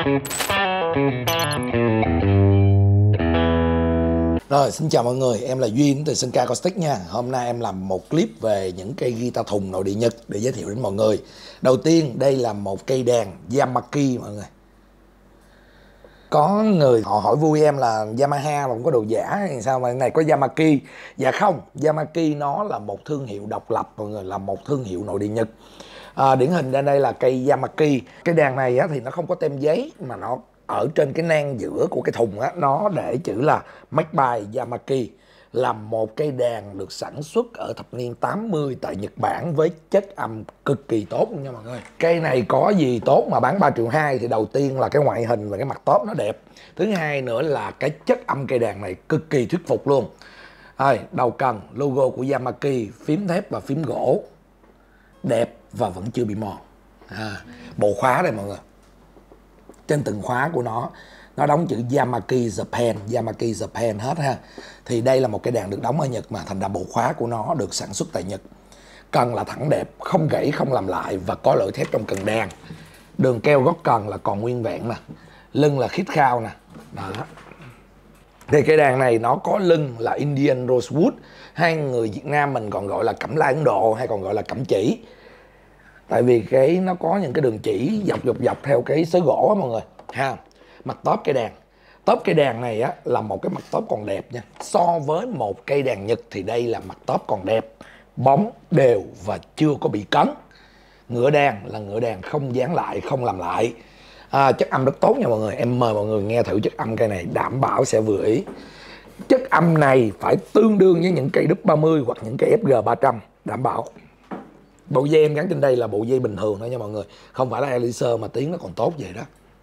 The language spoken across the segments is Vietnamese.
Rồi, xin chào mọi người, em là Duyên từ Sơn Ca Acoustic nha. Hôm nay em làm một clip về những cây guitar thùng nội địa Nhật để giới thiệu đến mọi người. Đầu tiên, đây là một cây đàn Yamaki mọi người. Có người họ hỏi vui em là Yamaha mà không có đồ giả thì sao mà cái này có Yamaki. Dạ không, Yamaki nó là một thương hiệu độc lập mọi người, là một thương hiệu nội địa Nhật. Điển hình ra đây là cây Yamaki. Cái đàn này á, thì nó không có tem giấy mà nó ở trên cái nang giữa của cái thùng á, nó để chữ là Made by Yamaki, là một cây đàn được sản xuất ở thập niên 80 tại Nhật Bản với chất âm cực kỳ tốt luôn nha mọi người. Cây này có gì tốt mà bán 3,2 triệu thì đầu tiên là cái ngoại hình và cái mặt top nó đẹp. Thứ hai nữa là cái chất âm cây đàn này cực kỳ thuyết phục luôn. Đầu cần logo của Yamaki, phím thép và phím gỗ đẹp và vẫn chưa bị mòn. Bộ khóa đây mọi người, trên từng khóa của nó đóng chữ Yamaki Japan, Yamaki Japan hết ha. Thì đây là một cái đàn được đóng ở Nhật mà thành ra bộ khóa của nó được sản xuất tại Nhật. Cần là thẳng đẹp, không gãy, không làm lại và có lưỡi thép trong cần đàn. Đường keo gót cần là còn nguyên vẹn nè, lưng là khít khao nè. Đó. Thì cái đàn này nó có lưng là Indian Rosewood, hay người Việt Nam mình còn gọi là cẩm lai Ấn Độ, hay còn gọi là cẩm chỉ. Tại vì cái nó có những cái đường chỉ dọc theo cái xới gỗ á mọi người ha. Mặt top cây đàn này á là một cái mặt top còn đẹp nha. So với một cây đàn Nhật thì đây là mặt top còn đẹp, bóng đều và chưa có bị cấn. Ngựa đàn là ngựa đàn không dán lại, không làm lại. Chất âm rất tốt nha mọi người. Em mời mọi người nghe thử chất âm cây này, đảm bảo sẽ vừa ý. Chất âm này phải tương đương với những cây Dup-30 hoặc những cây FG300, đảm bảo. Bộ dây em gắn trên đây là bộ dây bình thường thôi nha mọi người, không phải là Elixir mà tiếng nó còn tốt vậy đó.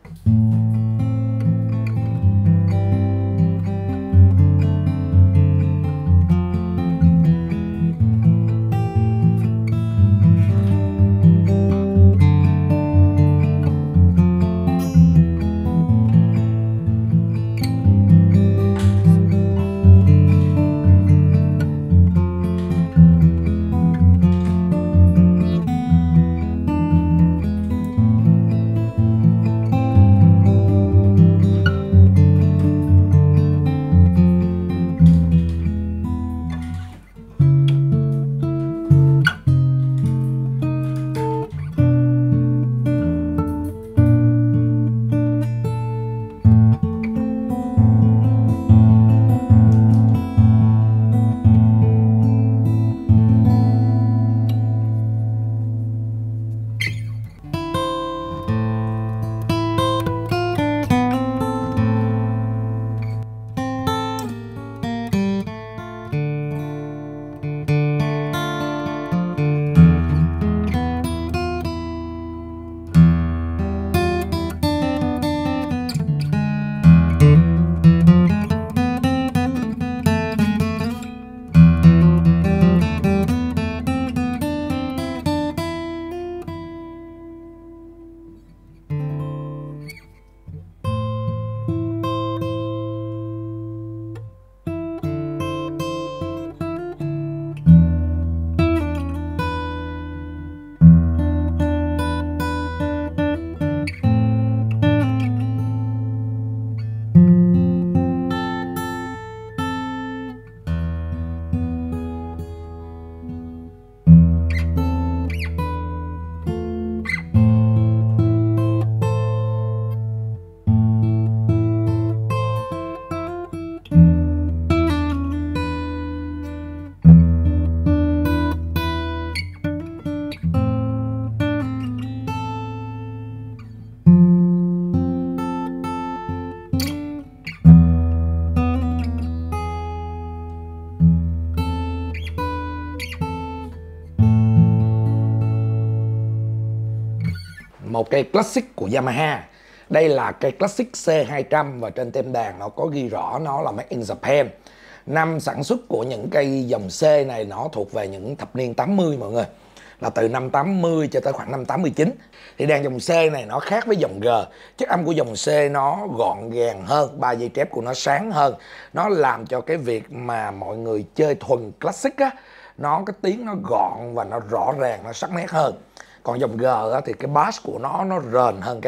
Một cây classic của Yamaha. Đây là cây classic C200 và trên tem đàn nó có ghi rõ nó là Made in Japan. Năm sản xuất của những cây dòng C này nó thuộc về những thập niên 80 mọi người. Là từ năm 80 cho tới khoảng năm 89. Thì đàn dòng C này nó khác với dòng G. Chất âm của dòng C nó gọn gàng hơn, 3 dây trép của nó sáng hơn. Nó làm cho cái việc mà mọi người chơi thuần classic á, nó cái tiếng nó gọn và nó rõ ràng, nó sắc nét hơn. Còn dòng G á, thì cái bass của nó rền hơn cây này.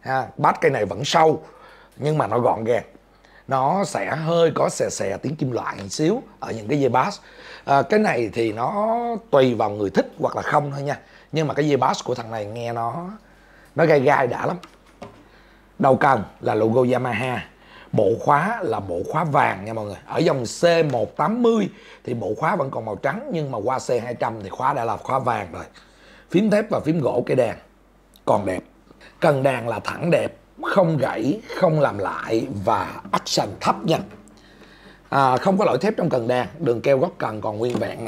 ha. Bass cây này vẫn sâu nhưng mà nó gọn gàng, nó sẽ hơi có xè xè tiếng kim loại một xíu ở những cái dây bass. Cái này thì nó tùy vào người thích hoặc là không thôi nha, nhưng mà cái dây bass của thằng này nghe nó gai gai đã lắm. Đầu cần là logo Yamaha, bộ khóa là bộ khóa vàng nha mọi người. Ở dòng C180 thì bộ khóa vẫn còn màu trắng, nhưng mà qua C200 thì khóa đã là khóa vàng rồi. Phím thép và phím gỗ cây đàn còn đẹp. Cần đàn là thẳng đẹp, không gãy, không làm lại và action thấp nha. Không có lỗi thép trong cần đàn, đường keo gót cần còn nguyên vẹn nè.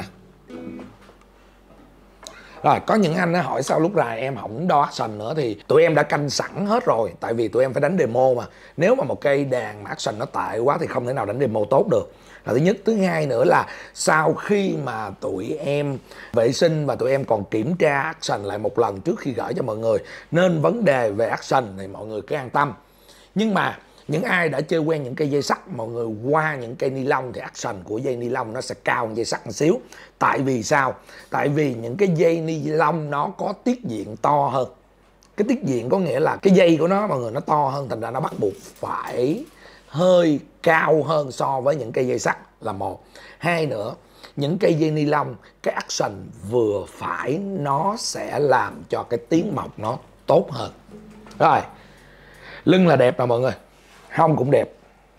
Rồi, có những anh hỏi sao lúc rài em không đo action nữa, thì tụi em đã canh sẵn hết rồi, tại vì tụi em phải đánh demo mà. Nếu mà một cây đàn mà action nó tệ quá thì không thể nào đánh demo tốt được, là thứ nhất. Thứ hai nữa là sau khi mà tụi em vệ sinh và tụi em còn kiểm tra action lại một lần trước khi gửi cho mọi người, nên vấn đề về action thì mọi người cứ an tâm. Nhưng mà những ai đã chơi quen những cây dây sắt, mọi người qua những cây ni lông thì action của dây ni lông nó sẽ cao hơn dây sắt một xíu. Tại vì sao? Tại vì những cái dây ni lông nó có tiết diện to hơn. Cái tiết diện có nghĩa là cái dây của nó mọi người nó to hơn, thành ra nó bắt buộc phải hơi cao hơn so với những cây dây sắt là một. Hai nữa, những cây dây ni lông cái action vừa phải nó sẽ làm cho cái tiếng mọc nó tốt hơn. Rồi, lưng là đẹp nè mọi người, hông cũng đẹp,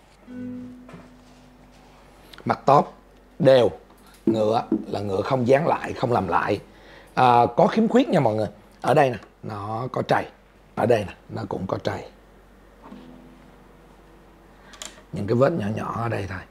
mặt top đều, ngựa là ngựa không dán lại, không làm lại. Có khiếm khuyết nha mọi người. Ở đây nè nó có trầy, ở đây nè nó cũng có trầy, những cái vết nhỏ nhỏ ở đây thôi.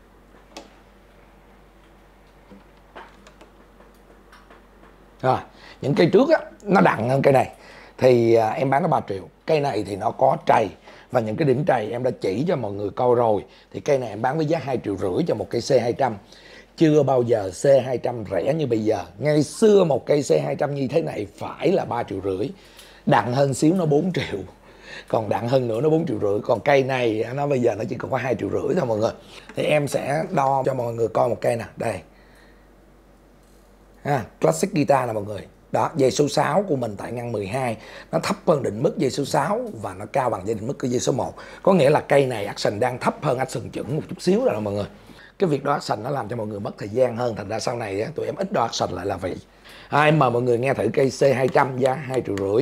Rồi, những cây trước á nó đặng hơn cây này thì em bán nó 3 triệu. Cây này thì nó có trầy và những cái điểm trầy em đã chỉ cho mọi người coi rồi. Thì cây này em bán với giá 2,5 triệu cho một cây C200. Chưa bao giờ C200 rẻ như bây giờ. Ngày xưa một cây C200 như thế này phải là 3,5 triệu. Đặng hơn xíu nó 4 triệu. Còn đặng hơn nữa nó 4,5 triệu. Còn cây này nó bây giờ nó chỉ còn có 2,5 triệu thôi mọi người. Thì em sẽ đo cho mọi người coi một cây nè. Đây, classic guitar nè mọi người. Đó, dây số 6 của mình tại ngăn 12 nó thấp hơn định mức dây số 6 và nó cao bằng dây định mức của dây số 1. Có nghĩa là cây này action đang thấp hơn action chuẩn một chút xíu rồi đó mọi người. Cái việc đo action nó làm cho mọi người mất thời gian hơn, thành ra sau này tụi em ít đo action lại là vậy. Em mời mọi người nghe thử cây C200 giá 2,5 triệu.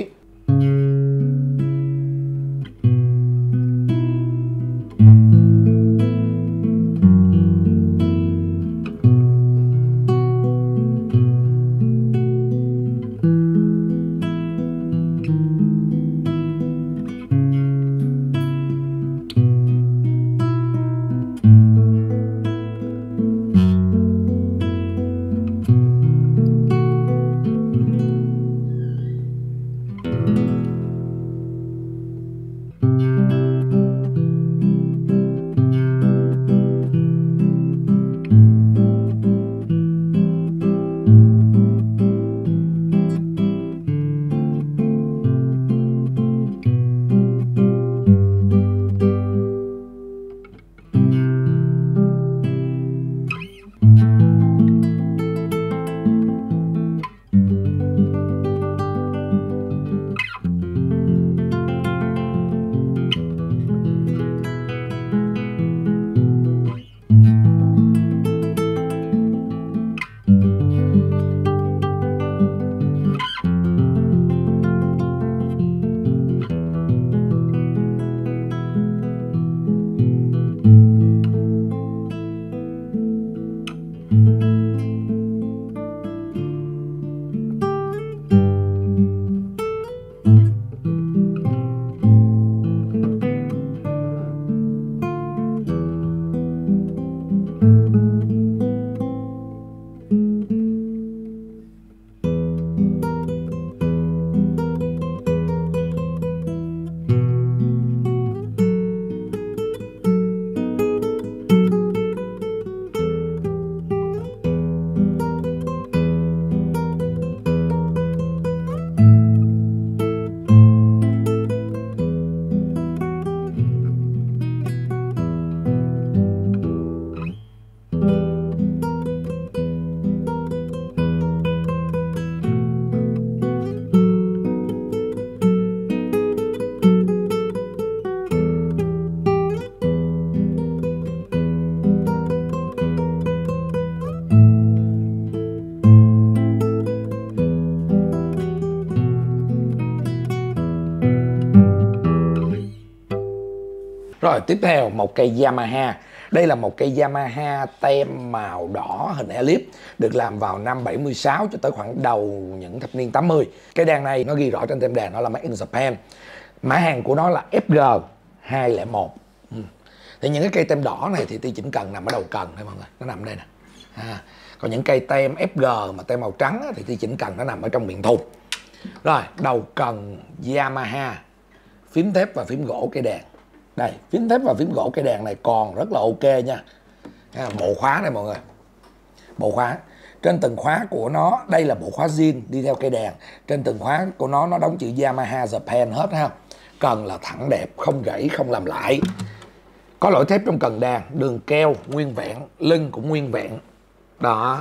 Rồi tiếp theo một cây Yamaha. Đây là một cây Yamaha tem màu đỏ hình elip, được làm vào năm 76 cho tới khoảng đầu những thập niên 80. Cây đàn này nó ghi rõ trên tem đàn nó là Made in Japan. Mã hàng của nó là FG201. Thì những cái cây tem đỏ này thì chỉnh cần nằm ở đầu cần thôi mọi người, nó nằm đây nè. Còn những cây tem FG mà tem màu trắng thì chỉnh cần nó nằm ở trong miệng thùng. Rồi, đầu cần Yamaha, phím thép và phím gỗ cây đàn. Đây, phím thép và phím gỗ cây đàn này còn rất là ok nha. Bộ khóa này mọi người. Bộ khóa. Trên từng khóa của nó, đây là bộ khóa zin đi theo cây đàn. Trên từng khóa của nó đóng chữ Yamaha Japan hết ha. Cần là thẳng đẹp, không gãy, không làm lại. Có lỗi thép trong cần đàn, đường keo nguyên vẹn, lưng cũng nguyên vẹn. Đó.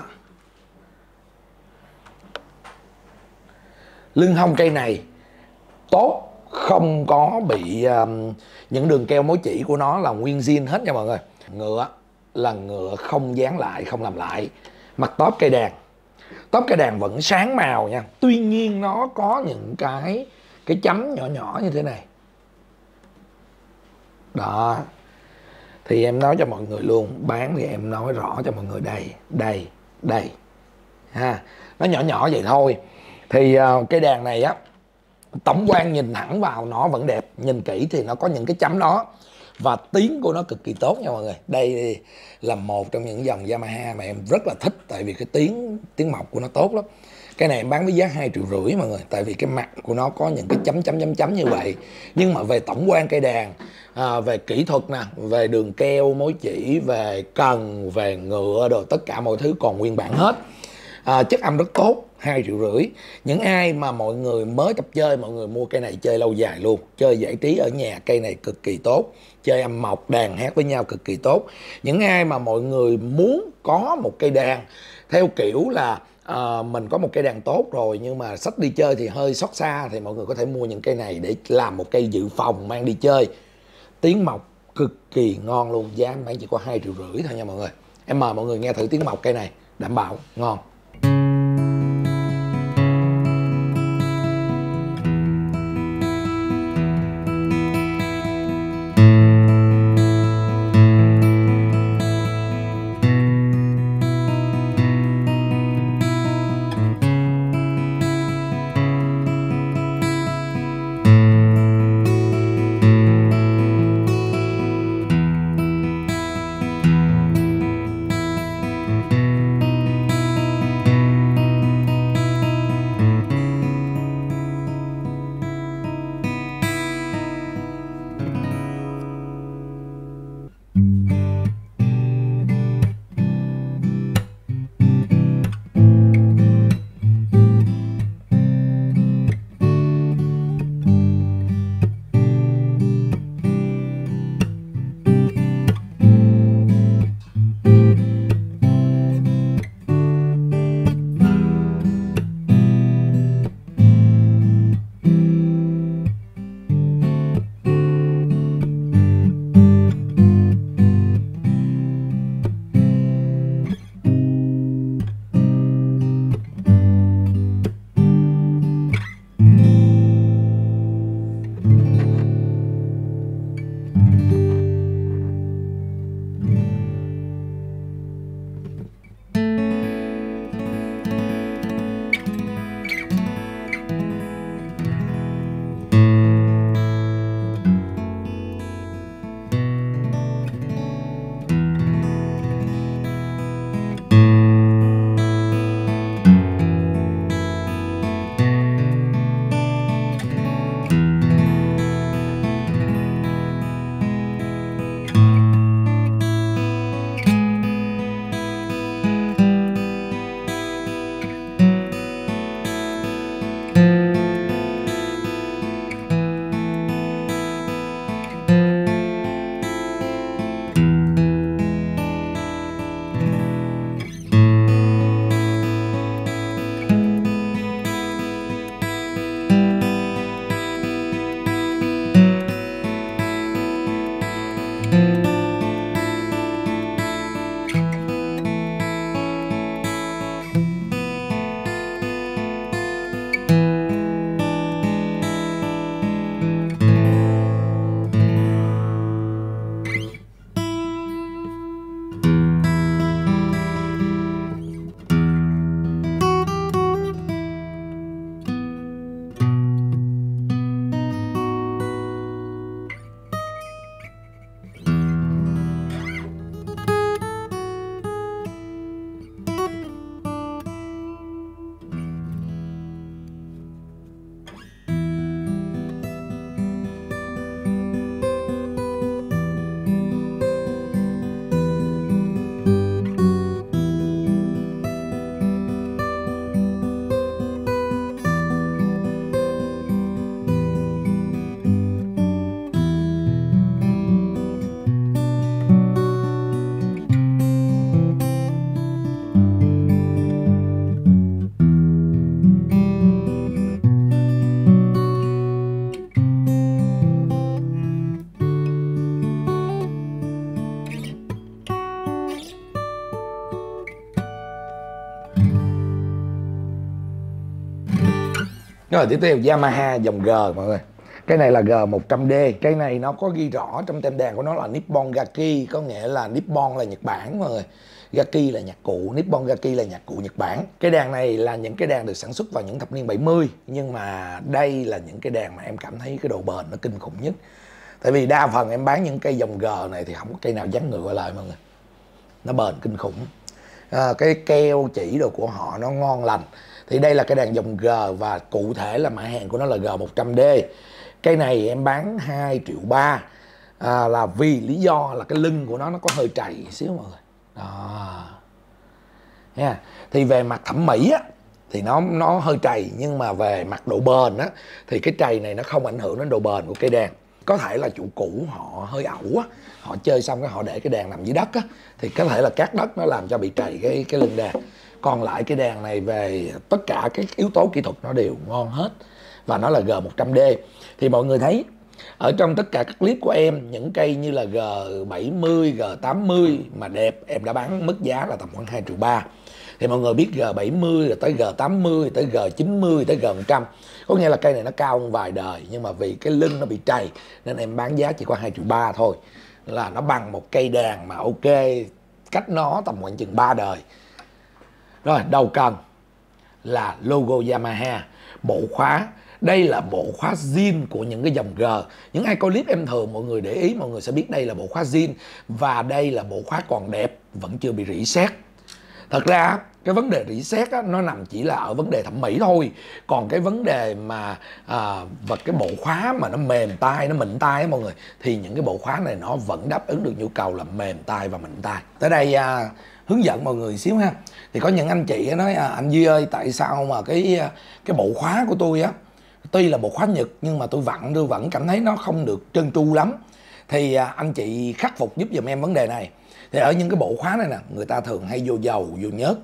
Lưng hông cây này tốt, không có bị những đường keo mối chỉ của nó là nguyên zin hết nha mọi người. Ngựa là ngựa không dán lại, không làm lại. Mặt tóp cây đàn, tóp cây đàn vẫn sáng màu nha. Tuy nhiên nó có những cái chấm nhỏ nhỏ như thế này. Đó. Thì em nói cho mọi người luôn, bán thì em nói rõ cho mọi người đây. Nó nhỏ nhỏ vậy thôi. Thì cây đàn này á, tổng quan nhìn thẳng vào nó vẫn đẹp, nhìn kỹ thì nó có những cái chấm đó. Và tiếng của nó cực kỳ tốt nha mọi người. Đây là một trong những dòng Yamaha mà em rất là thích, tại vì cái tiếng mộc của nó tốt lắm. Cái này em bán với giá 2,5 triệu mọi người, tại vì cái mặt của nó có những cái chấm như vậy. Nhưng mà về tổng quan cây đàn, về kỹ thuật nè, về đường keo mối chỉ, về cần, về ngựa đồ, tất cả mọi thứ còn nguyên bản hết. Chất âm rất tốt, 2,5 triệu. Những ai mà mọi người mới tập chơi, mọi người mua cây này chơi lâu dài luôn, chơi giải trí ở nhà, cây này cực kỳ tốt, chơi âm mộc đàn hát với nhau cực kỳ tốt. Những ai mà mọi người muốn có một cây đàn theo kiểu là mình có một cây đàn tốt rồi nhưng mà xách đi chơi thì hơi xót xa, thì mọi người có thể mua những cây này để làm một cây dự phòng mang đi chơi. Tiếng mộc cực kỳ ngon luôn, giá em bán chỉ có 2,5 triệu thôi nha mọi người. Em mời mọi người nghe thử tiếng mộc cây này, đảm bảo ngon. Rồi tiếp theo Yamaha dòng G mọi người. Cái này là G100D. Cái này nó có ghi rõ trong tem đàn của nó là Nippon Gaki, có nghĩa là Nippon là Nhật Bản mọi người. Gaki là nhạc cụ, Nippon Gaki là nhạc cụ Nhật Bản. Cái đàn này là những cái đàn được sản xuất vào những thập niên 70. Nhưng mà đây là những cái đàn mà em cảm thấy cái độ bền nó kinh khủng nhất. Tại vì đa phần em bán những cây dòng G này thì không có cây nào dán ngựa lại mọi người. Nó bền kinh khủng. Cái keo chỉ đồ của họ nó ngon lành. Thì đây là cái đàn dòng G và cụ thể là mã hàng của nó là G100D. Cái này em bán 2.3 triệu, là vì lý do là cái lưng của nó có hơi trầy xíu mọi người. Đó. Yeah. Thì về mặt thẩm mỹ á, thì nó hơi trầy, nhưng mà về mặt độ bền á, thì cái trầy này nó không ảnh hưởng đến độ bền của cây đàn. Có thể là chủ cũ họ hơi ẩu á, họ chơi xong cái họ để cái đàn nằm dưới đất á, thì có thể là cát đất nó làm cho bị trầy cái lưng đàn. Còn lại cái đàn này về tất cả các yếu tố kỹ thuật nó đều ngon hết. Và nó là G100D. Thì mọi người thấy ở trong tất cả các clip của em, những cây như là G70, G80 mà đẹp em đã bán mức giá là tầm khoảng 2.3 triệu. Thì mọi người biết G70 rồi tới G80, tới G90, tới G100. Có nghĩa là cây này nó cao hơn vài đời, nhưng mà vì cái lưng nó bị trầy nên em bán giá chỉ có 2.3 triệu thôi. Là nó bằng một cây đàn mà ok, cách nó tầm khoảng chừng 3 đời. Rồi, đầu cần là logo Yamaha, bộ khóa. Đây là bộ khóa zin của những cái dòng G. Những ai coi clip em thường mọi người để ý, mọi người sẽ biết đây là bộ khóa zin. Và đây là bộ khóa còn đẹp, vẫn chưa bị rỉ sét. Thật ra cái vấn đề rỉ sét nó nằm chỉ là ở vấn đề thẩm mỹ thôi. Còn cái vấn đề mà và cái bộ khóa mà nó mềm tay, nó mịn tay á mọi người, thì những cái bộ khóa này nó vẫn đáp ứng được nhu cầu là mềm tay và mịn tay. Tới đây hướng dẫn mọi người xíu ha. Thì có những anh chị nói anh Duy ơi, tại sao mà cái bộ khóa của tôi á, tuy là bộ khóa Nhật nhưng mà tôi vẫn cảm thấy nó không được trơn tru lắm. Thì anh chị khắc phục giúp giùm em vấn đề này. Thì ở những cái bộ khóa này nè, người ta thường hay vô dầu, vô nhớt,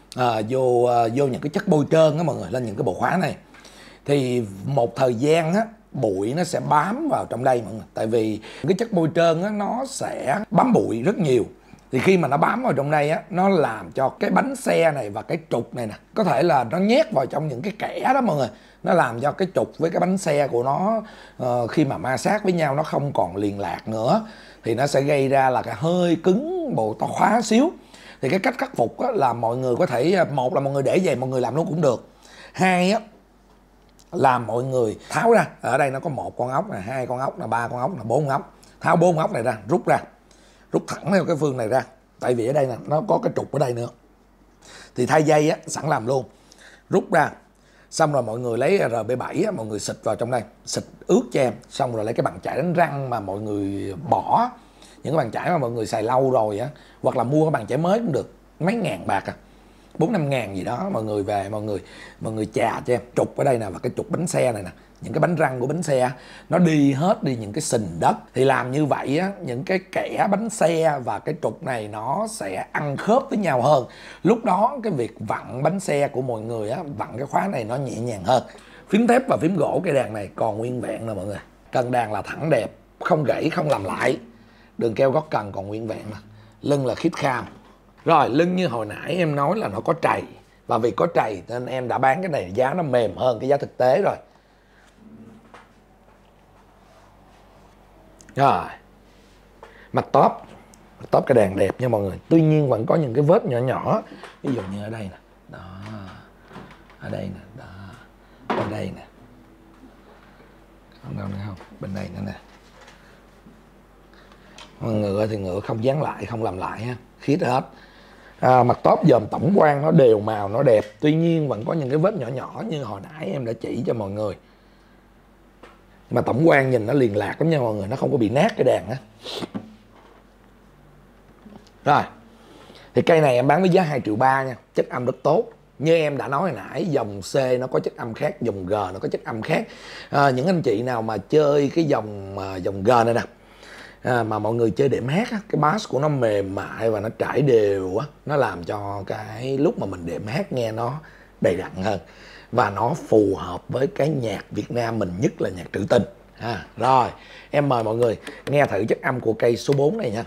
vô những cái chất bôi trơn á mọi người, lên những cái bộ khóa này. Thì một thời gian á, bụi nó sẽ bám vào trong đây mọi người. Tại vì cái chất bôi trơn á, nó sẽ bám bụi rất nhiều. Thì khi mà nó bám vào trong đây á, nó làm cho cái bánh xe này và cái trục này nè, có thể là nó nhét vào trong những cái kẽ đó mọi người. Nó làm cho cái trục với cái bánh xe của nó khi mà ma sát với nhau nó không còn liền lạc nữa. Thì nó sẽ gây ra là cái hơi cứng bộ to khóa xíu. Thì cái cách khắc phục á, là mọi người có thể, một là mọi người để vậy mọi người làm nó cũng được. Hai á, là mọi người tháo ra. Ở đây nó có một con ốc này, hai con ốc là, ba con ốc là, bốn ốc. Tháo bốn ốc này ra, rút ra, rút thẳng theo cái phương này ra. Tại vì ở đây nè, nó có cái trục ở đây nữa. Thì thay dây á, sẵn làm luôn. Rút ra. Xong rồi mọi người lấy RB7 á, mọi người xịt vào trong đây, xịt ướt cho em. Xong rồi lấy cái bàn chải đánh răng mà mọi người bỏ, những cái bàn chải mà mọi người xài lâu rồi á, hoặc là mua cái bàn chải mới cũng được, mấy ngàn bạc 4-5 ngàn gì đó. Mọi người về mọi người chà cho em. Trục ở đây nè, và cái trục bánh xe này nè, những cái bánh răng của bánh xe nó đi hết đi những cái sình đất. Thì làm như vậy á, những cái kẽ bánh xe và cái trục này nó sẽ ăn khớp với nhau hơn. Lúc đó cái việc vặn bánh xe của mọi người á, vặn cái khóa này nó nhẹ nhàng hơn. Phím thép và phím gỗ cây đàn này còn nguyên vẹn nè mọi người. Cần đàn là thẳng đẹp, không gãy, không làm lại. Đường keo gót cần còn nguyên vẹn nè. Lưng là khít kham. Rồi, lưng như hồi nãy em nói là nó có trầy. Và vì có trầy nên em đã bán cái này giá nó mềm hơn cái giá thực tế rồi. Rồi, mặt top cái đàn đẹp nha mọi người. Tuy nhiên vẫn có những cái vết nhỏ nhỏ. Ví dụ như ở đây nè. Đó. Ở đây nè. Đó. Ở đây nè. Không đâu nữa không? Bên đây nữa nè. Ngựa thì ngựa không dán lại, không làm lại ha. Khít hết. Mặt top dòm tổng quan nó đều màu, nó đẹp. Tuy nhiên vẫn có những cái vết nhỏ nhỏ như hồi nãy em đã chỉ cho mọi người. Mà tổng quan nhìn nó liền lạc lắm nha mọi người, nó không có bị nát cái đàn á. Rồi, thì cây này em bán với giá 2.3 triệu nha. Chất âm rất tốt. Như em đã nói hồi nãy, dòng C nó có chất âm khác, dòng G nó có chất âm khác. Những anh chị nào mà chơi cái dòng G này nè, mà mọi người chơi đệm hát á, cái bass của nó mềm mại và nó trải đều á, nó làm cho cái lúc mà mình đệm hát nghe nó đầy đặn hơn. Và nó phù hợp với cái nhạc Việt Nam mình, nhất là nhạc trữ tình. Rồi, em mời mọi người nghe thử chất âm của cây số 4 này nha.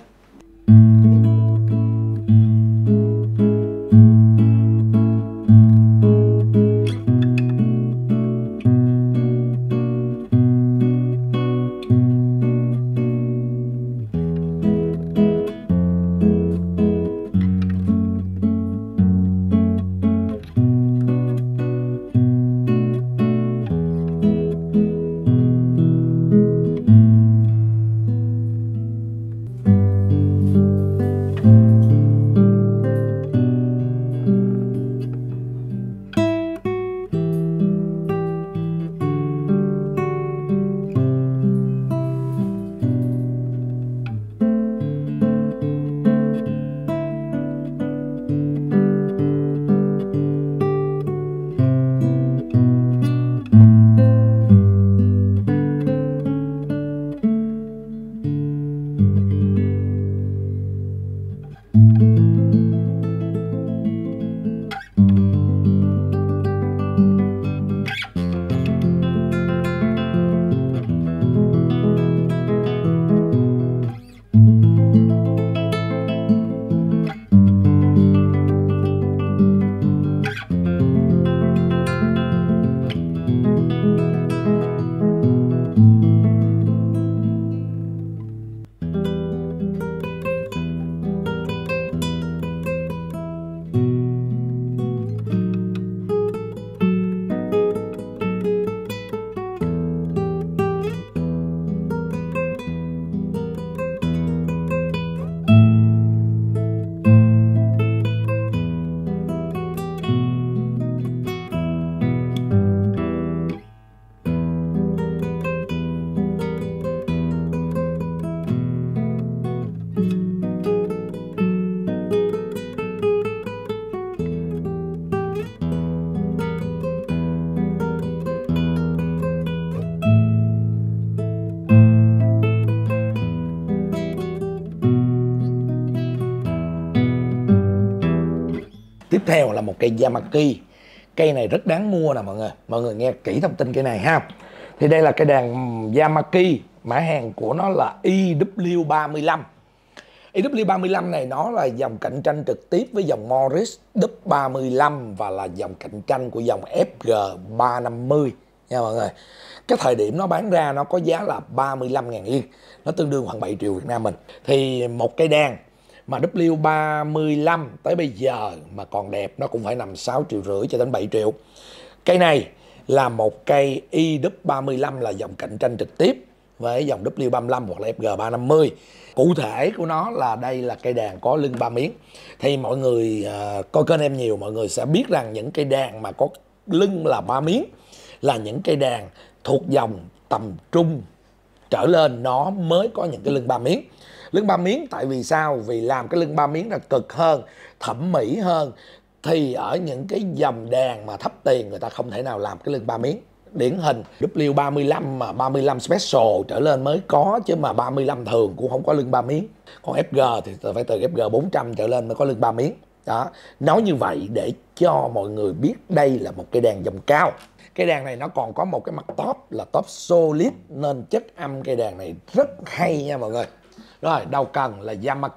theo là một cây Yamaki. Cây này rất đáng mua nè mọi người. Mọi người nghe kỹ thông tin cây này ha. Thì đây là cây đàn Yamaki, mã hàng của nó là IW35. IW35 này nó là dòng cạnh tranh trực tiếp với dòng Morris W35 và là dòng cạnh tranh của dòng FG350 nha mọi người. Cái thời điểm nó bán ra nó có giá là 35.000 yên, nó tương đương khoảng 7 triệu Việt Nam mình. Thì một cây đàn mà W35 tới bây giờ mà còn đẹp nó cũng phải nằm 6,5 triệu cho đến 7 triệu. Cây này là một cây IW35 là dòng cạnh tranh trực tiếp với dòng W35 hoặc là FG350. Cụ thể của nó là đây là cây đàn có lưng 3 miếng. Thì mọi người coi kênh em nhiều, mọi người sẽ biết rằng những cây đàn mà có lưng là 3 miếng là những cây đàn thuộc dòng tầm trung trở lên nó mới có những cái lưng 3 miếng. Lưng 3 miếng tại vì sao? Vì làm cái lưng 3 miếng là cực hơn, thẩm mỹ hơn. Thì ở những cái dòng đàn mà thấp tiền người ta không thể nào làm cái lưng 3 miếng. Điển hình W35 mà 35 Special trở lên mới có, chứ mà 35 thường cũng không có lưng 3 miếng. Còn FG thì phải từ FG 400 trở lên mới có lưng 3 miếng. Đó, nói như vậy để cho mọi người biết đây là một cây đàn dòng cao. Cây đàn này nó còn có một cái mặt top là top solid nên chất âm cây đàn này rất hay nha mọi người. Rồi, đầu cần là Yamaki.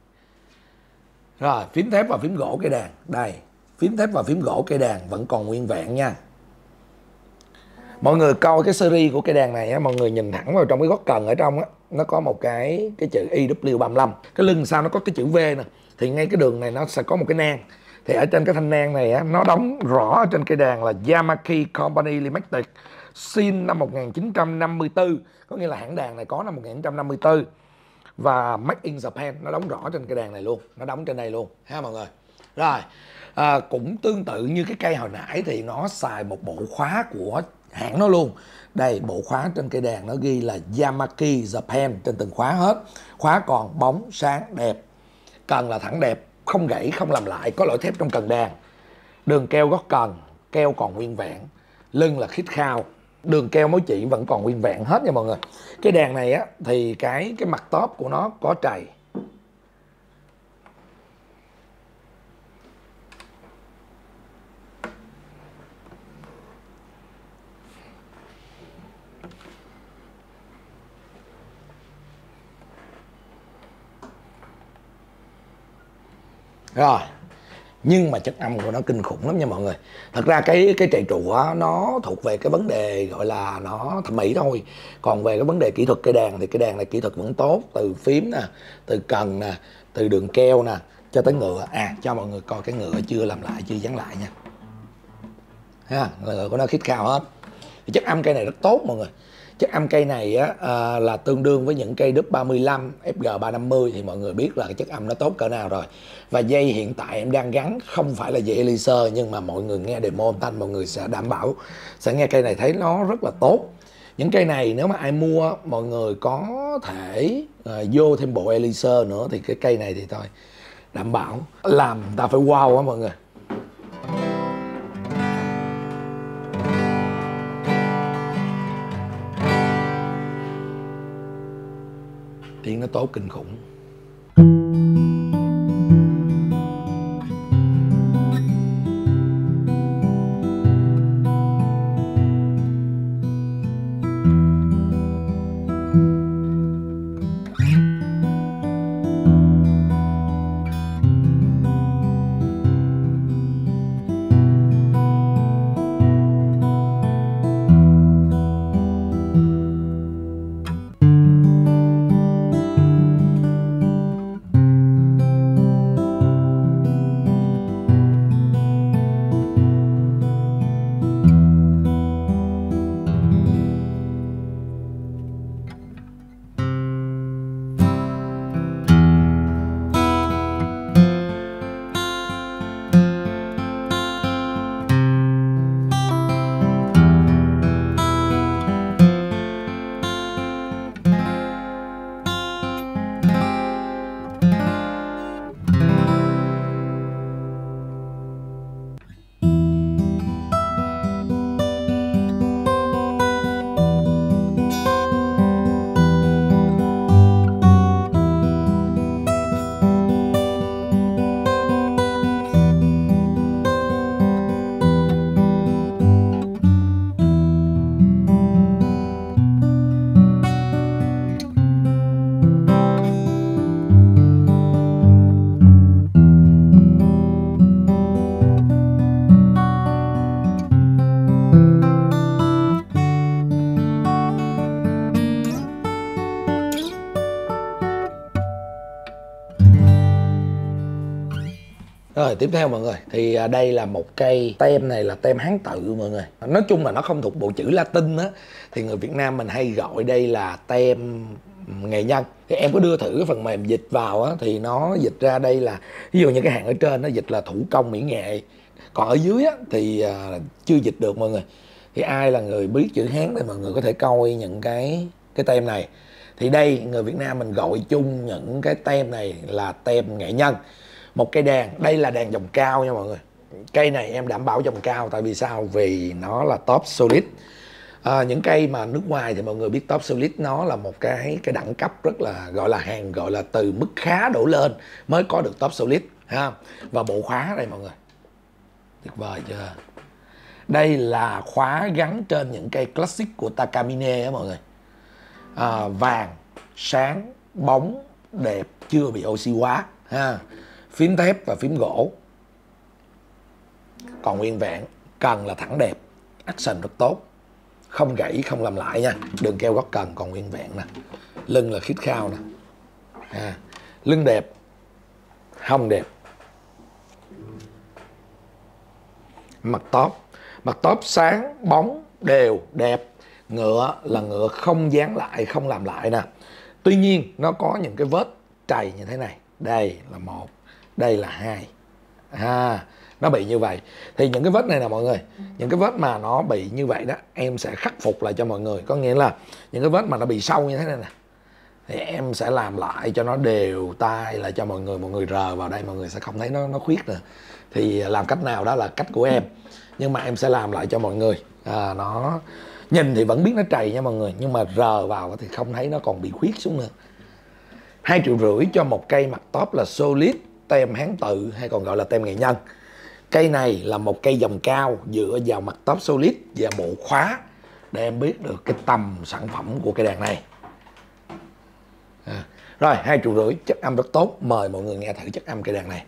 Rồi, phím thép và phím gỗ cây đàn. Đây, phím thép và phím gỗ cây đàn vẫn còn nguyên vẹn nha. Mọi người coi cái series của cây đàn này á, mọi người nhìn thẳng vào trong cái gót cần ở trong á, nó có một cái chữ IW35. Cái lưng sau nó có cái chữ V nè. Thì ngay cái đường này nó sẽ có một cái nang. Thì ở trên cái thanh nang này á, nó đóng rõ ở trên cây đàn là Yamaki Company Limited, sin năm 1954. Có nghĩa là hãng đàn này có năm 1954. Và Made in Japan, nó đóng rõ trên cây đàn này luôn. Nó đóng trên đây luôn ha mọi người. Rồi, cũng tương tự như cái cây hồi nãy thì nó xài một bộ khóa của hãng nó luôn. Đây, bộ khóa trên cây đàn nó ghi là Yamaki Japan trên từng khóa hết. Khóa còn bóng, sáng, đẹp. Cần là thẳng đẹp, không gãy, không làm lại, có lỗi thép trong cần đàn. Đường keo gót cần, keo còn nguyên vẹn. Lưng là khít khao. Đường keo mối chỉ vẫn còn nguyên vẹn hết nha mọi người. Cái đàn này á thì cái mặt top của nó có trầy. Rồi, nhưng mà chất âm của nó kinh khủng lắm nha mọi người. Thật ra cái chạy trụ á, nó thuộc về cái vấn đề gọi là nó thẩm mỹ thôi. Còn về cái vấn đề kỹ thuật cây đàn thì cây đàn này kỹ thuật vẫn tốt. Từ phím nè, từ cần nè, từ đường keo nè, cho tới ngựa. Cho mọi người coi cái ngựa chưa làm lại, chưa dán lại nha. Ha, ngựa của nó khít khao hết. Thì chất âm cây này rất tốt mọi người. Chất âm cây này á, là tương đương với những cây W35, FG350 thì mọi người biết là cái chất âm nó tốt cỡ nào rồi. Và dây hiện tại em đang gắn không phải là dây Elixir, nhưng mà mọi người nghe demo âm thanh mọi người sẽ đảm bảo sẽ nghe cây này thấy nó rất là tốt. Những cây này nếu mà ai mua mọi người có thể vô thêm bộ Elixir nữa thì cái cây này thì thôi đảm bảo làm ta phải wow á mọi người. Tiếng nó tốt kinh khủng. Rồi tiếp theo mọi người, thì đây là một cây tem, này là tem Hán tự mọi người. Nói chung là nó không thuộc bộ chữ Latin á, thì người Việt Nam mình hay gọi đây là tem nghệ nhân. Thì em có đưa thử cái phần mềm dịch vào á, thì nó dịch ra đây là, ví dụ như cái hàng ở trên nó dịch là thủ công mỹ nghệ, còn ở dưới á, thì chưa dịch được mọi người. Thì ai là người biết chữ Hán thì mọi người có thể coi những cái tem này. Thì đây người Việt Nam mình gọi chung những cái tem này là tem nghệ nhân. Một cây đàn, đây là đàn dòng cao nha mọi người. Cây này em đảm bảo dòng cao, tại vì sao? Vì nó là top solid. Những cây mà nước ngoài thì mọi người biết top solid nó là một cái đẳng cấp rất là gọi là hàng, gọi là từ mức khá đổ lên mới có được top solid ha. Và bộ khóa đây mọi người, tuyệt vời chưa? Đây là khóa gắn trên những cây classic của Takamine á mọi người. Vàng, sáng, bóng, đẹp, chưa bị oxy hóa ha. Phím thép và phím gỗ còn nguyên vẹn, cần là thẳng đẹp, action rất tốt, không gãy không làm lại nha. Đường keo gót cần còn nguyên vẹn nè. Lưng là khít khao nè ha. Lưng đẹp, hông đẹp. Mặt top sáng, bóng, đều, đẹp. Ngựa là ngựa không dán lại, không làm lại nè. Tuy nhiên nó có những cái vết trầy như thế này. Đây là một, đây là hai. Nó bị như vậy. Thì những cái vết này nè mọi người, những cái vết mà nó bị như vậy đó, em sẽ khắc phục lại cho mọi người. Có nghĩa là những cái vết mà nó bị sâu như thế này nè, thì em sẽ làm lại cho nó đều tay lại cho mọi người. Mọi người rờ vào đây mọi người sẽ không thấy nó khuyết nữa. Thì làm cách nào đó là cách của em, nhưng mà em sẽ làm lại cho mọi người. Nó nhìn thì vẫn biết nó trầy nha mọi người, nhưng mà rờ vào thì không thấy nó còn bị khuyết xuống nữa. 2,5 triệu cho một cây mặt top là solid tem Hán tự, hay còn gọi là tem nghệ nhân. Cây này là một cây dòng cao dựa vào mặt top solid và bộ khóa để em biết được cái tầm sản phẩm của cây đàn này. Rồi 2,5 triệu, chất âm rất tốt. Mời mọi người nghe thử chất âm cây đàn này.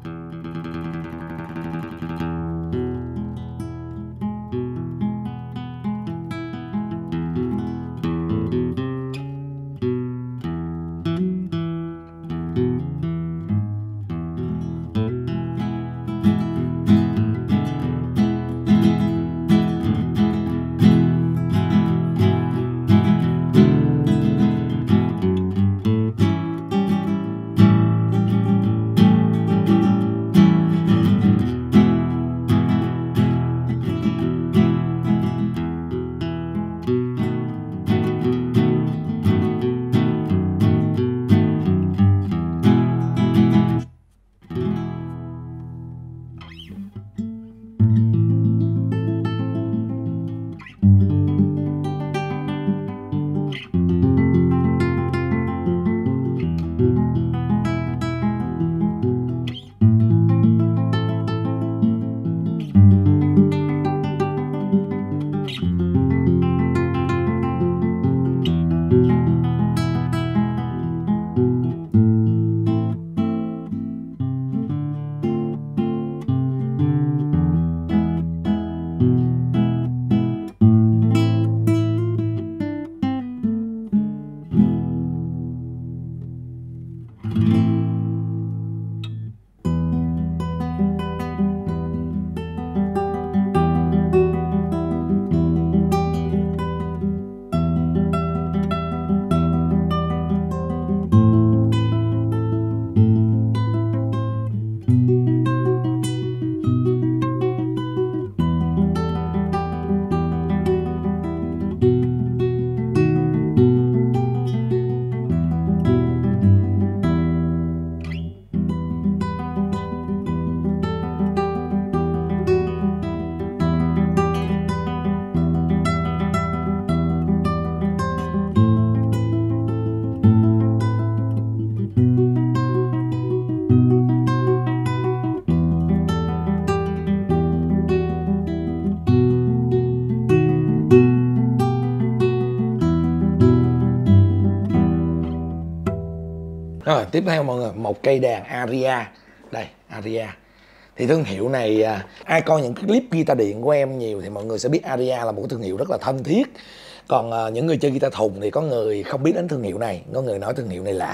Rồi tiếp theo mọi người, một cây đàn Aria. Đây, Aria. Thì thương hiệu này, ai coi những cái clip guitar điện của em nhiều thì mọi người sẽ biết Aria là một cái thương hiệu rất là thân thiết. Còn những người chơi guitar thùng thì có người không biết đến thương hiệu này, có người nói thương hiệu này lạ.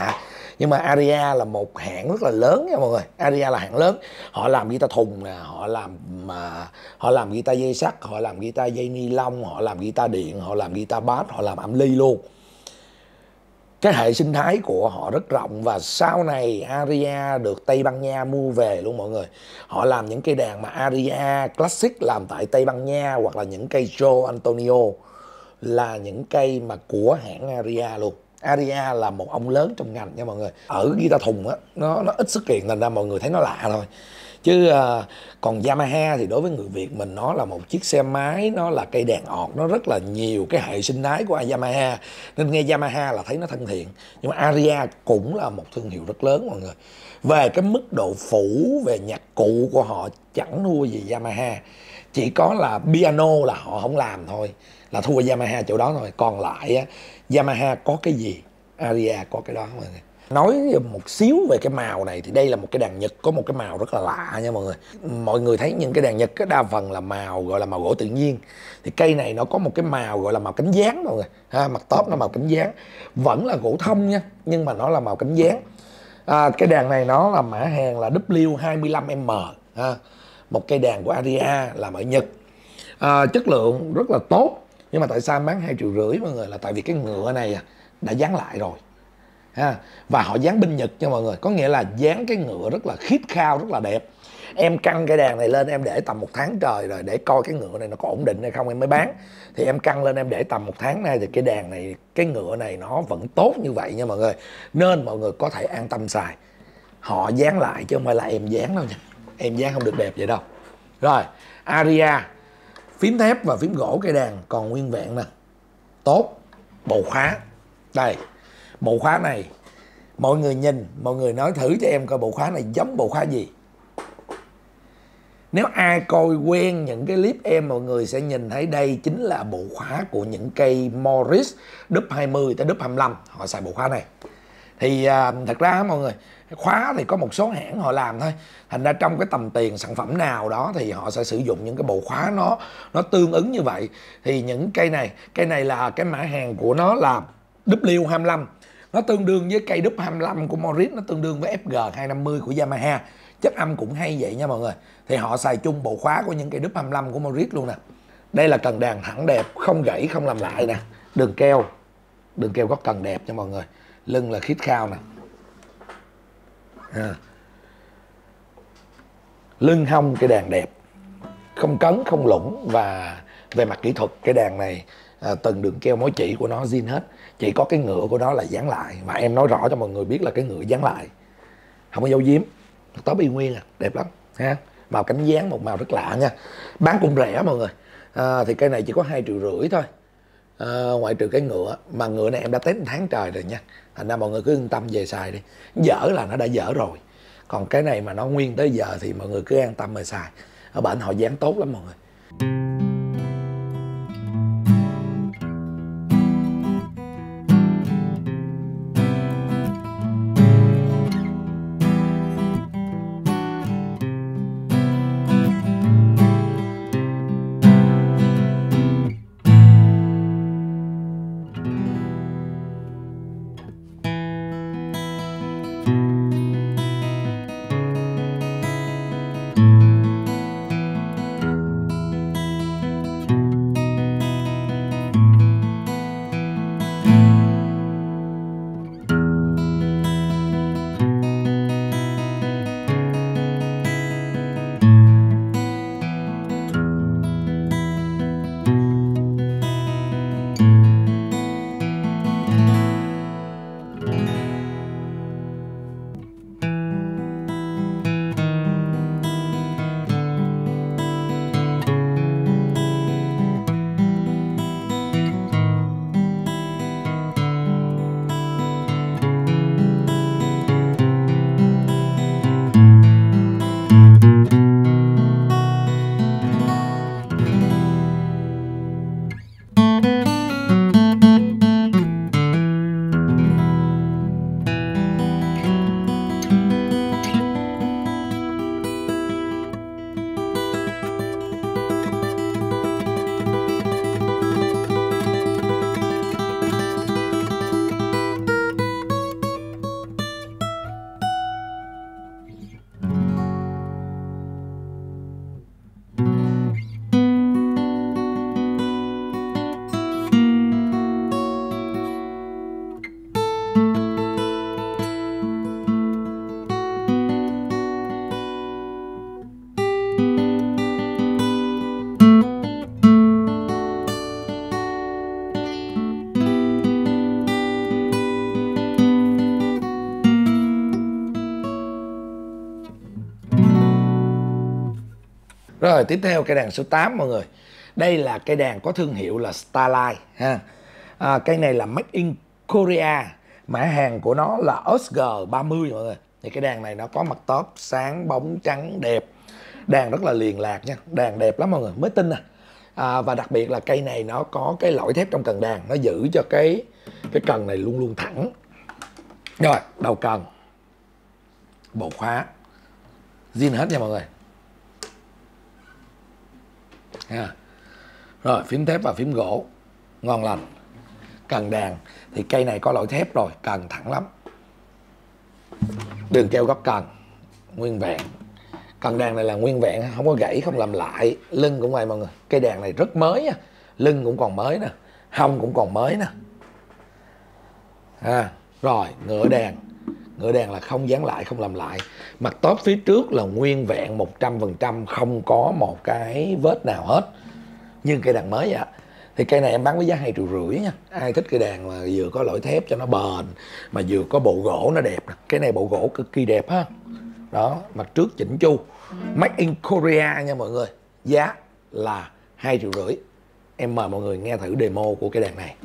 Nhưng mà Aria là một hãng rất là lớn nha mọi người. Aria là hãng lớn, họ làm guitar thùng nè, họ làm guitar dây sắt, họ làm guitar dây ni lông, họ làm guitar điện, họ làm guitar bass, họ làm âm ly luôn. Cái hệ sinh thái của họ rất rộng, và sau này Aria được Tây Ban Nha mua về luôn mọi người. Họ làm những cây đàn mà Aria Classic làm tại Tây Ban Nha, hoặc là những cây Joe Antonio là những cây mà của hãng Aria luôn. Aria là một ông lớn trong ngành nha mọi người. Ở guitar thùng á, nó ít xuất hiện, thành ra mọi người thấy nó lạ thôi. Chứ còn Yamaha thì đối với người Việt mình, nó là một chiếc xe máy, nó là cây đàn ọt, nó rất là nhiều cái hệ sinh thái của Yamaha, nên nghe Yamaha là thấy nó thân thiện. Nhưng mà Aria cũng là một thương hiệu rất lớn mọi người. Về cái mức độ phủ, về nhạc cụ của họ chẳng thua gì Yamaha. Chỉ có là piano là họ không làm thôi, là thua Yamaha chỗ đó thôi. Còn lại á, Yamaha có cái gì, Aria có cái đó mọi người. Nói một xíu về cái màu này, thì đây là một cái đàn Nhật có một cái màu rất là lạ nha mọi người. Mọi người thấy những cái đàn Nhật đa phần là màu gọi là màu gỗ tự nhiên. Thì cây này nó có một cái màu gọi là màu cánh gián mọi người. Mặt top nó màu cánh gián, vẫn là gỗ thông nha, nhưng mà nó là màu cánh gián. Cái đàn này nó là mã hàng là W25M. Một cây đàn của Aria làm ở Nhật. Chất lượng rất là tốt. Nhưng mà tại sao bán 2,5 triệu mọi người, là tại vì cái ngựa này đã dán lại rồi. Và họ dán bên Nhật nha mọi người, có nghĩa là dán cái ngựa rất là khít khao, rất là đẹp. Em căng cái đàn này lên em để tầm 1 tháng trời rồi, để coi cái ngựa này nó có ổn định hay không em mới bán. Thì em căng lên em để tầm 1 tháng nay, thì cái đàn này, cái ngựa này nó vẫn tốt như vậy nha mọi người. Nên mọi người có thể an tâm xài. Họ dán lại chứ không phải là em dán đâu nha. Em dán không được đẹp vậy đâu. Rồi, Aria, phím thép và phím gỗ cây đàn còn nguyên vẹn nè, tốt. Bộ khóa đây, bộ khóa này mọi người nhìn, mọi người nói thử cho em coi bộ khóa này giống bộ khóa gì. Nếu ai coi quen những cái clip em, mọi người sẽ nhìn thấy đây chính là bộ khóa của những cây Morris W20 tới W25, họ xài bộ khóa này. Thì thật ra mọi người, khóa thì có một số hãng họ làm thôi. Thành ra trong cái tầm tiền sản phẩm nào đó thì họ sẽ sử dụng những cái bộ khóa nó tương ứng như vậy. Thì những cây này là cái mã hàng của nó là W25. Nó tương đương với cây W25 của Morris, nó tương đương với FG250 của Yamaha. Chất âm cũng hay vậy nha mọi người. Thì họ xài chung bộ khóa của những cây W25 của Morris luôn nè. Đây là cần đàn thẳng đẹp, không gãy, không làm lại nè. Đường keo có cần đẹp nha mọi người. Lưng là khít khao nè. Lưng hông cái đàn đẹp, không cấn, không lủng. Và về mặt kỹ thuật, cái đàn này từng đường keo mối chỉ của nó zin hết. Chỉ có cái ngựa của nó là dán lại. Mà em nói rõ cho mọi người biết là cái ngựa dán lại, không có dấu diếm. Top y nguyên đẹp lắm ha. Màu cánh dán, một màu rất lạ nha. Bán cũng rẻ mọi người. Thì cây này chỉ có 2,5 triệu thôi. Ngoại trừ cái ngựa, mà ngựa này em đã test 1 tháng trời rồi nha. Thành ra mọi người cứ yên tâm về xài đi. Dở là nó đã dở rồi. Còn cái này mà nó nguyên tới giờ thì mọi người cứ an tâm mà xài. Ở bển họ dán tốt lắm mọi người. Rồi tiếp theo cây đàn số 8 mọi người. Đây là cây đàn có thương hiệu là Starlight ha. Cây này là Made in Korea, mã hàng của nó là SG30 mọi người. Thì cái đàn này nó có mặt top sáng bóng trắng đẹp, đàn rất là liền lạc nha, đàn đẹp lắm mọi người, mới tin và đặc biệt là cây này nó có cái lõi thép trong cần đàn, nó giữ cho cái cần này luôn luôn thẳng. Rồi đầu cần, bộ khóa zin hết nha mọi người. Rồi phím thép và phím gỗ ngon lành. Cần đàn thì cây này có lõi thép rồi, cần thẳng lắm. Đường keo góc cần nguyên vẹn. Cần đàn này là nguyên vẹn, không có gãy, không làm lại. Lưng cũng vậy mọi người, cây đàn này rất mới nha. Lưng cũng còn mới nè, hông cũng còn mới nè. Rồi ngựa đàn là không dán lại, không làm lại. Mặt top phía trước là nguyên vẹn 100%, không có một cái vết nào hết, như cây đàn mới vậy. Thì cây này em bán với giá 2,5 triệu nha. Ai thích cây đàn mà vừa có lõi thép cho nó bền mà vừa có bộ gỗ nó đẹp. Cái này bộ gỗ cực kỳ đẹp ha. Đó, mặt trước chỉnh chu, Made in Korea nha mọi người. Giá là 2,5 triệu. Em mời mọi người nghe thử demo của cây đàn này.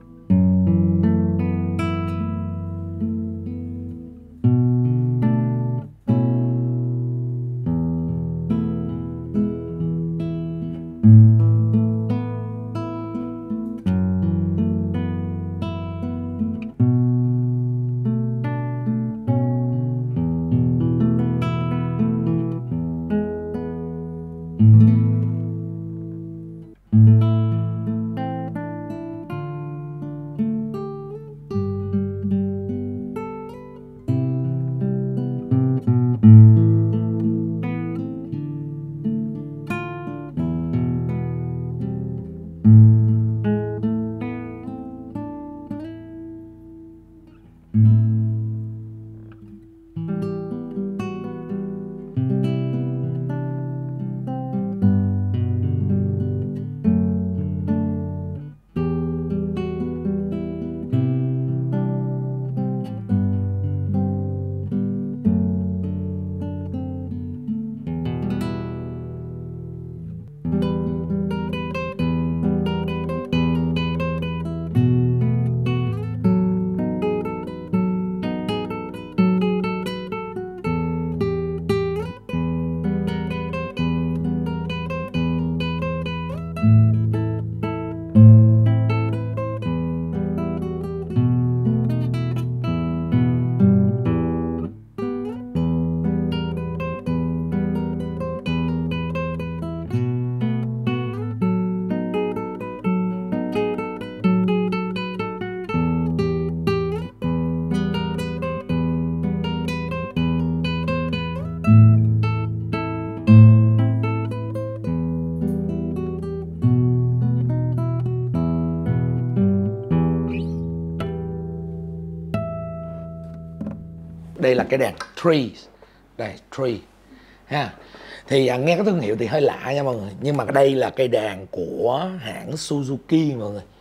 Đây là cái đàn Tree. Đây, Tree ha. Thì nghe cái thương hiệu thì hơi lạ nha mọi người, nhưng mà đây là cây đàn của hãng Suzuki mọi người.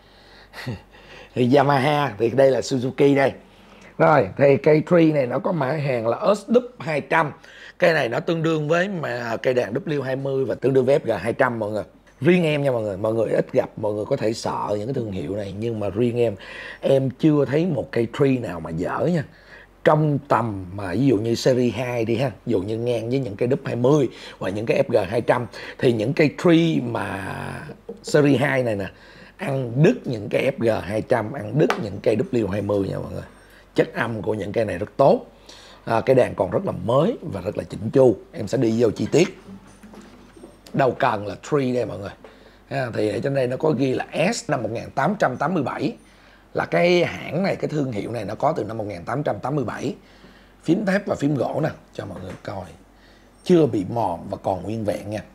Thì Yamaha thì đây là Suzuki đây. Rồi thì cây Tree này nó có mã hàng là SW200. Cây này nó tương đương với cây đàn W20 và tương đương với FG200 mọi người. Riêng em nha mọi người ít gặp, mọi người có thể sợ những cái thương hiệu này, nhưng mà riêng em chưa thấy một cây Tree nào mà dở nha. Trong tầm mà ví dụ như series 2 đi ha, ví dụ như ngang với những cây W20 và những cái FG200, thì những cây Tree mà series 2 này nè, ăn đứt những cái FG200, ăn đứt những cây W20 nha mọi người. Chất âm của những cây này rất tốt. Cái đàn còn rất là mới và rất là chỉnh chu. Em sẽ đi vô chi tiết. Đầu cần là Tree đây mọi người. Thì ở trên đây nó có ghi là S năm 1887. Là cái hãng này, cái thương hiệu này nó có từ năm 1887. Phím thép và phím gỗ nè, cho mọi người coi. Chưa bị mòn và còn nguyên vẹn nha.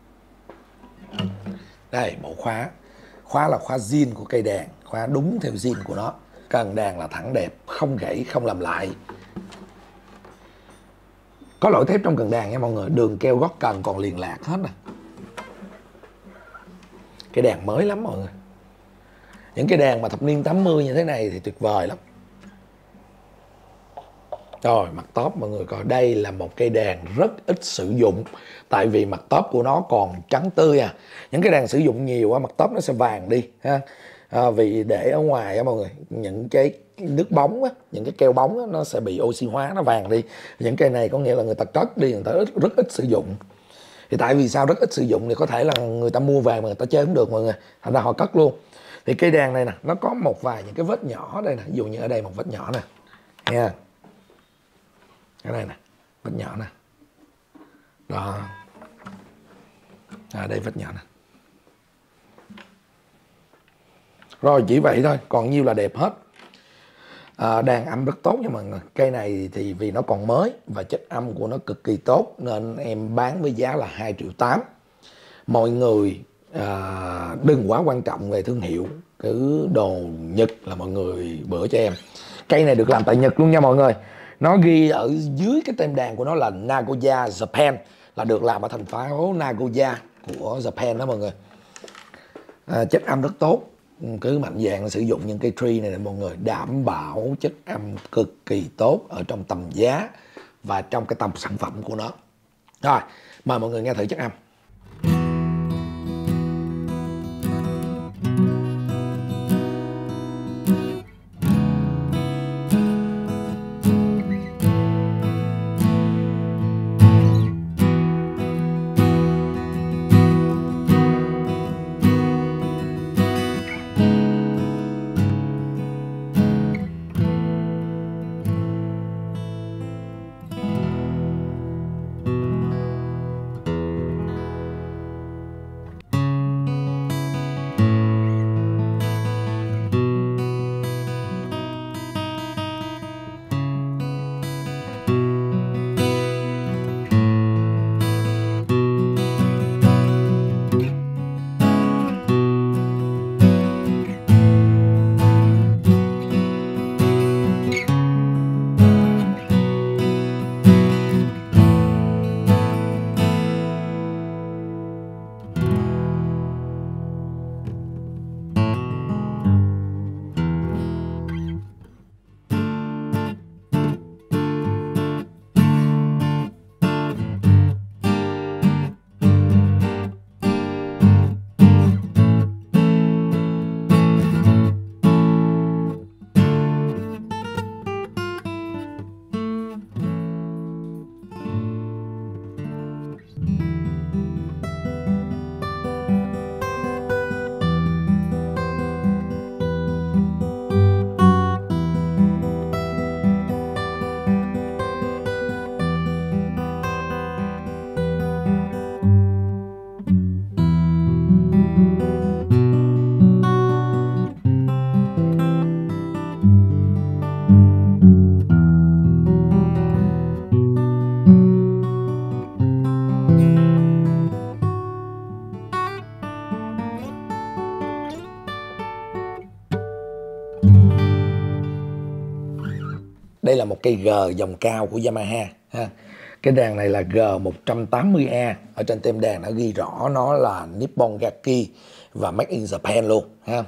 Đây, bộ khóa. Khóa là khóa zin của cây đàn, khóa đúng theo zin của nó. Cần đàn là thẳng đẹp, không gãy, không làm lại. Có lõi thép trong cần đàn nha mọi người, đường keo gót cần còn liền lạc hết nè. Cây đàn mới lắm mọi người. Những cái đàn mà thập niên 80 như thế này thì tuyệt vời lắm. Rồi, mặt top mọi người coi, đây là một cây đàn rất ít sử dụng, tại vì mặt top của nó còn trắng tươi à. Những cái đàn sử dụng nhiều á, mặt top nó sẽ vàng đi ha. Vì để ở ngoài á mọi người, những cái nước bóng á, những cái keo bóng á, nó sẽ bị oxy hóa, nó vàng đi. Những cây này có nghĩa là người ta cất đi, người ta rất ít sử dụng. Thì tại vì sao rất ít sử dụng thì có thể là người ta mua về mà người ta chơi không được mọi người, thành ra họ cất luôn. Thì cây đàn này nè, nó có một vài những cái vết nhỏ đây nè, ví dụ như ở đây một vết nhỏ nè nha, cái này nè, vết nhỏ nè, đó, đây vết nhỏ nè. Rồi chỉ vậy thôi, còn nhiêu là đẹp hết. Đàn âm rất tốt nha mọi người. Cây này thì vì nó còn mới và chất âm của nó cực kỳ tốt nên em bán với giá là 2,8 triệu. Mọi người đừng quá quan trọng về thương hiệu, cứ đồ Nhật là mọi người bữa cho em. Cây này được làm tại Nhật luôn nha mọi người. Nó ghi ở dưới cái tem đàn của nó là Nagoya Japan, là được làm ở thành phố Nagoya của Japan đó mọi người. Chất âm rất tốt, cứ mạnh dạn sử dụng những cây tree này để mọi người đảm bảo chất âm cực kỳ tốt ở trong tầm giá và trong cái tầm sản phẩm của nó. Rồi, mời mọi người nghe thử chất âm. Đây là một cây G dòng cao của Yamaha ha. Cái đàn này là G180A, ở trên tem đàn nó ghi rõ nó là Nippon Gaki và Made in Japan luôn ha.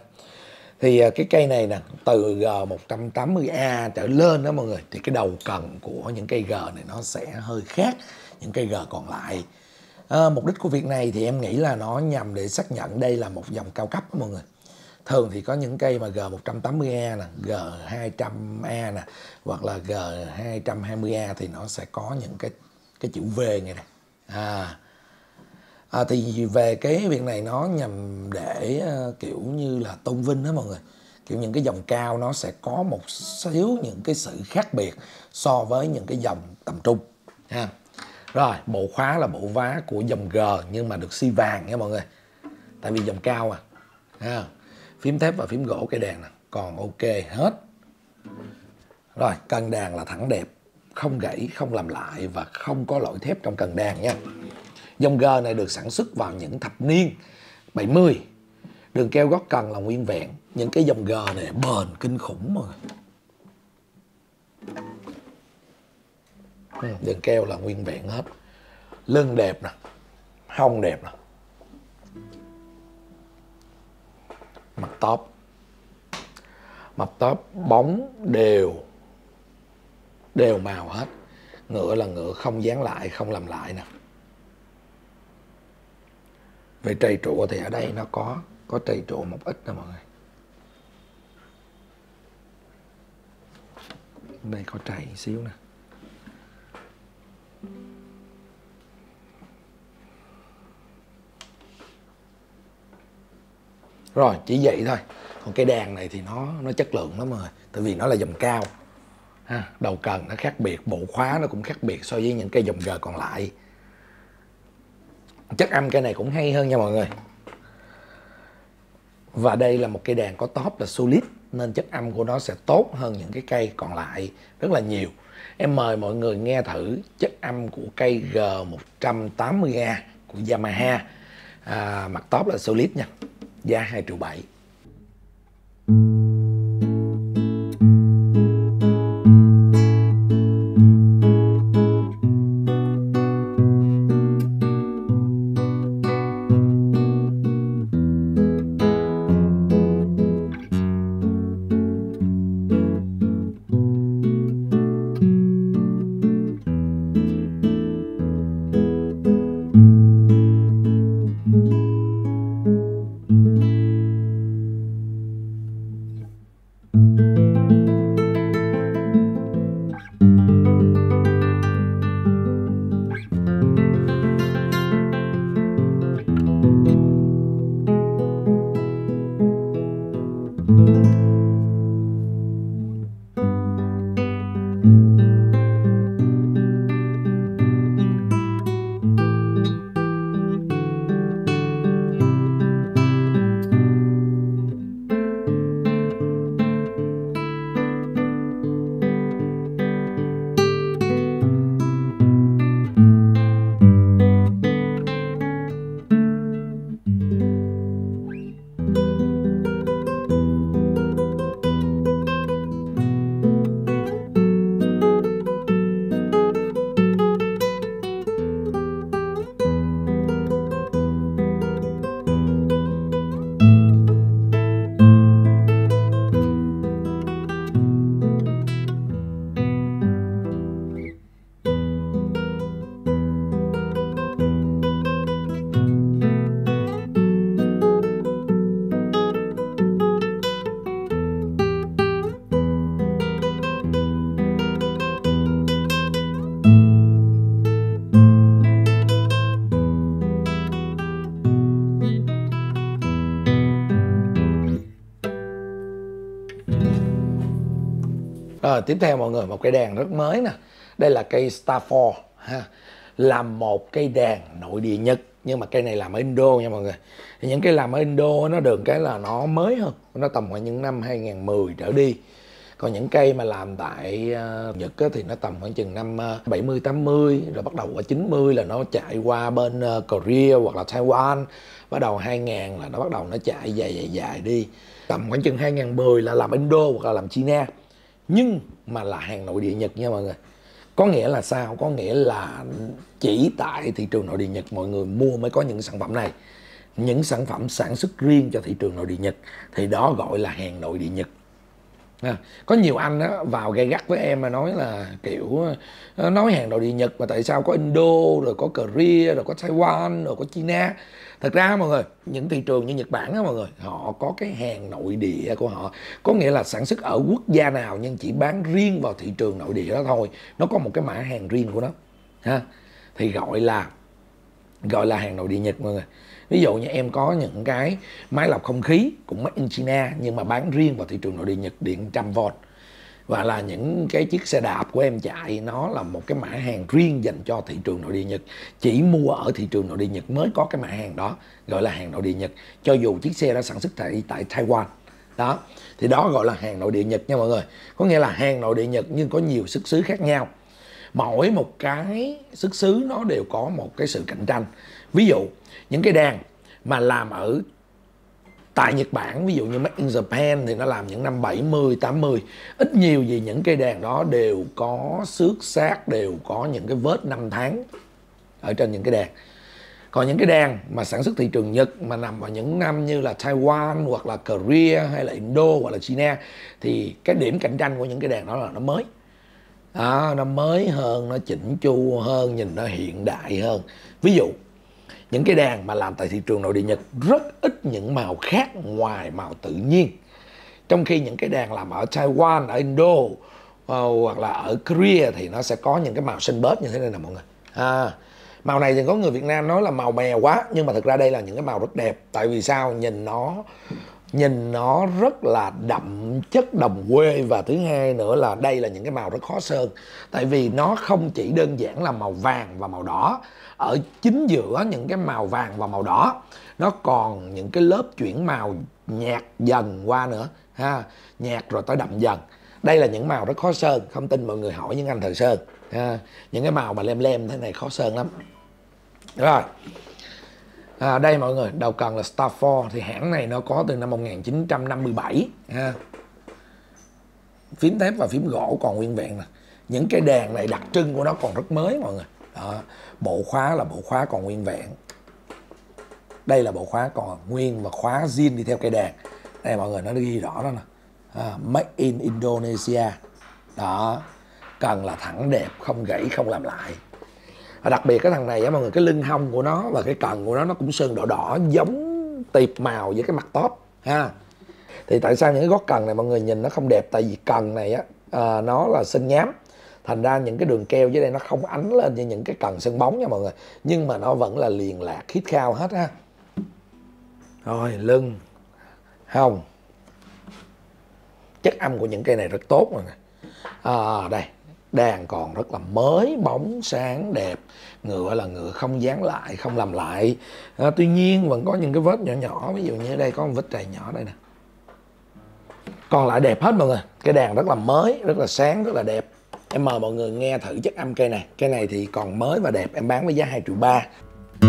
Thì cái cây này nè, từ G180A trở lên đó mọi người, thì cái đầu cần của những cây G này nó sẽ hơi khác những cây G còn lại. Mục đích của việc này thì em nghĩ là nó nhằm để xác nhận đây là một dòng cao cấp đó mọi người. Thường thì có những cây mà G180A nè, G200A nè, hoặc là G220A thì nó sẽ có những cái chữ V này nè. Thì về cái việc này nó nhằm để kiểu như là tôn vinh đó mọi người. Kiểu những cái dòng cao nó sẽ có một xíu những cái sự khác biệt so với những cái dòng tầm trung ha. Rồi, bộ khóa là bộ vá của dòng G nhưng mà được xi vàng nha mọi người. Tại vì dòng cao ha. Phím thép và phím gỗ cây đàn nè, còn ok hết. Rồi, cần đàn là thẳng đẹp, không gãy, không làm lại và không có lỗi thép trong cần đàn nha. Dòng G này được sản xuất vào những thập niên 70. Đường keo gót cần là nguyên vẹn. Những cái dòng G này bền kinh khủng mà. Đường keo là nguyên vẹn hết. Lưng đẹp nè, hông đẹp nè. Mặt top bóng đều đều màu hết. Ngựa là ngựa không dán lại, không làm lại nè. Về trầy trụ thì ở đây nó có trầy trụ một ít nè mọi người. Đây có trầy xíu nè. Rồi chỉ vậy thôi. Còn cái đàn này thì nó chất lượng lắm rồi, tại vì nó là dòng cao ha. Đầu cần nó khác biệt, bộ khóa nó cũng khác biệt so với những cây dòng G còn lại. Chất âm cây này cũng hay hơn nha mọi người. Và đây là một cây đàn có top là solid, nên chất âm của nó sẽ tốt hơn những cái cây còn lại rất là nhiều. Em mời mọi người nghe thử chất âm của cây G180A của Yamaha. Mặt top là solid nha, giá 2,7 triệu. Rồi tiếp theo mọi người, một cây đàn rất mới nè. Đây là cây Starfall ha. Là một cây đàn nội địa Nhật, nhưng mà cây này làm ở Indo nha mọi người. Thì những cây làm ở Indo nó được cái là nó mới hơn, nó tầm khoảng những năm 2010 trở đi. Còn những cây mà làm tại Nhật thì nó tầm khoảng chừng năm 70, 80, rồi bắt đầu qua 90 là nó chạy qua bên Korea hoặc là Taiwan. Bắt đầu 2000 là nó bắt đầu nó chạy dài đi. Tầm khoảng chừng 2010 là làm Indo hoặc là làm China. Nhưng mà là hàng nội địa Nhật nha mọi người. Có nghĩa là sao? Có nghĩa là chỉ tại thị trường nội địa Nhật mọi người mua mới có những sản phẩm này. Những sản phẩm sản xuất riêng cho thị trường nội địa Nhật thì đó gọi là hàng nội địa Nhật. Có nhiều anh đó vào gay gắt với em mà nói là kiểu nói hàng nội địa Nhật mà tại sao có Indo, rồi có Korea, rồi có Taiwan, rồi có China. Thật ra mọi người, những thị trường như Nhật Bản đó mọi người, họ có cái hàng nội địa của họ. Có nghĩa là sản xuất ở quốc gia nào nhưng chỉ bán riêng vào thị trường nội địa đó thôi. Nó có một cái mã hàng riêng của nó ha. Thì gọi là hàng nội địa Nhật mọi người. Ví dụ như em có những cái máy lọc không khí cũng made in China nhưng mà bán riêng vào thị trường nội địa Nhật, điện 100V. Và là những cái chiếc xe đạp của em chạy nó là một cái mã hàng riêng dành cho thị trường nội địa Nhật. Chỉ mua ở thị trường nội địa Nhật mới có cái mã hàng đó, gọi là hàng nội địa Nhật. Cho dù chiếc xe đó sản xuất tại Taiwan. Đó, thì đó gọi là hàng nội địa Nhật nha mọi người. Có nghĩa là hàng nội địa Nhật nhưng có nhiều xuất xứ khác nhau. Mỗi một cái xuất xứ nó đều có một cái sự cạnh tranh. Ví dụ những cái đàn mà làm ở tại Nhật Bản, ví dụ như Made in Japan thì nó làm những năm 70, 80. Ít nhiều gì những cây đàn đó đều có xước xác, đều có những cái vết năm tháng ở trên những cái đàn. Còn những cái đàn mà sản xuất thị trường Nhật mà nằm vào những năm như là Taiwan hoặc là Korea hay là Indo hoặc là China thì cái điểm cạnh tranh của những cái đàn đó là nó mới. Nó mới hơn, nó chỉnh chu hơn, nhìn nó hiện đại hơn. Ví dụ những cái đàn mà làm tại thị trường nội địa Nhật rất ít những màu khác ngoài màu tự nhiên, trong khi những cái đàn làm ở Taiwan, ở Indo hoặc là ở Korea thì nó sẽ có những cái màu xanh bớt như thế này nè mọi người. Màu này thì có người Việt Nam nói là màu mèo quá, nhưng mà thực ra đây là những cái màu rất đẹp. Tại vì sao? Nhìn nó rất là đậm chất đồng quê, và thứ hai nữa là đây là những cái màu rất khó sơn. Tại vì nó không chỉ đơn giản là màu vàng và màu đỏ, ở chính giữa những cái màu vàng và màu đỏ nó còn những cái lớp chuyển màu nhạt dần qua nữa ha, nhạt rồi tới đậm dần. Đây là những màu rất khó sơn, không tin mọi người hỏi những anh thợ sơn ha. Những cái màu mà lem lem thế này khó sơn lắm. Rồi đây mọi người, đầu cần là Starfall, thì hãng này nó có từ năm 1957 ha. Phím thép và phím gỗ còn nguyên vẹn nè. Những cái đàn này đặc trưng của nó còn rất mới mọi người. Đó, bộ khóa là bộ khóa còn nguyên vẹn. Đây là bộ khóa còn nguyên và khóa zin đi theo cây đàn. Đây mọi người, nó ghi rõ đó nè. Made in Indonesia. Đó, cần là thẳng đẹp, không gãy, không làm lại. Đặc biệt cái thằng này á mọi người, cái lưng hông của nó và cái cần của nó cũng sơn đỏ đỏ giống tiệp màu với cái mặt top ha. Thì tại sao những cái gót cần này mọi người nhìn nó không đẹp? Tại vì cần này á nó là sơn nhám, thành ra những cái đường keo dưới đây nó không ánh lên như những cái cần sơn bóng nha mọi người, nhưng mà nó vẫn là liền lạc khít khao hết ha. Rồi lưng hông, chất âm của những cây này rất tốt mọi người. Đây đàn còn rất là mới, bóng sáng đẹp, ngựa là ngựa không dán lại, không làm lại. Tuy nhiên vẫn có những cái vết nhỏ nhỏ, ví dụ như ở đây có một vết trầy nhỏ đây nè. Còn lại đẹp hết mọi người. Cái đàn rất là mới, rất là sáng, rất là đẹp. Em mời mọi người nghe thử chất âm cây này. Cây này thì còn mới và đẹp, em bán với giá 2,3 triệu.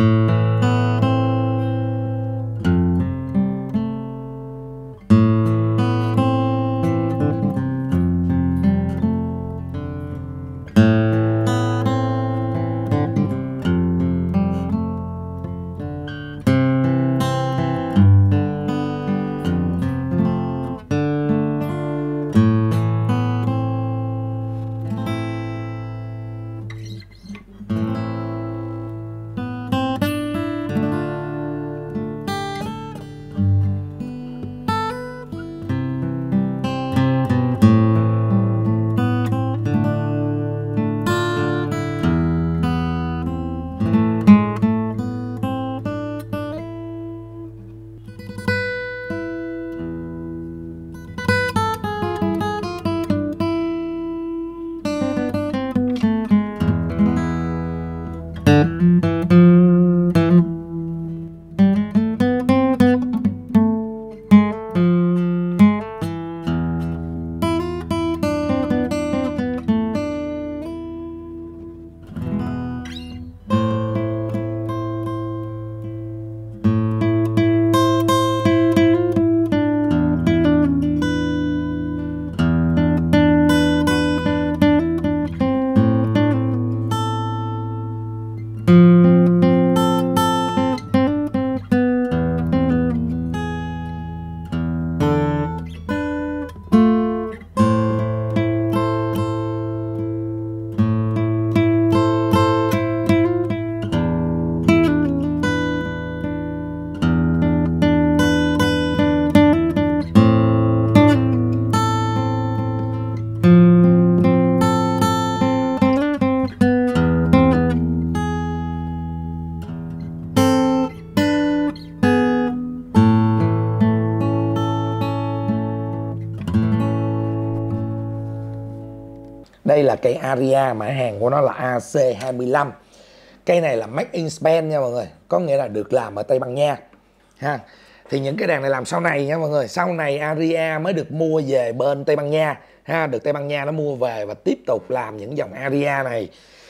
Đây là cây Aria, mã hàng của nó là AC25. Cây này là Made in Spain nha mọi người, có nghĩa là được làm ở Tây Ban Nha ha. Thì những cái đàn này làm sau này nha mọi người, sau này Aria mới được mua về bên Tây Ban Nha ha, được Tây Ban Nha nó mua về và tiếp tục làm những dòng Aria này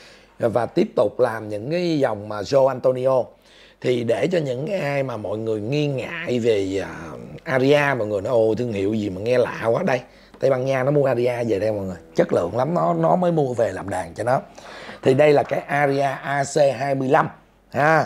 và tiếp tục làm những cái dòng mà Joe Antonio. Thì để cho những ai mà mọi người nghi ngại về Aria, mọi người nói ồ thương hiệu gì mà nghe lạ quá, đây Tây Ban Nha nó mua Aria về đây mọi người, chất lượng lắm, nó mới mua về làm đàn cho nó. Thì đây là cái Aria AC25 ha.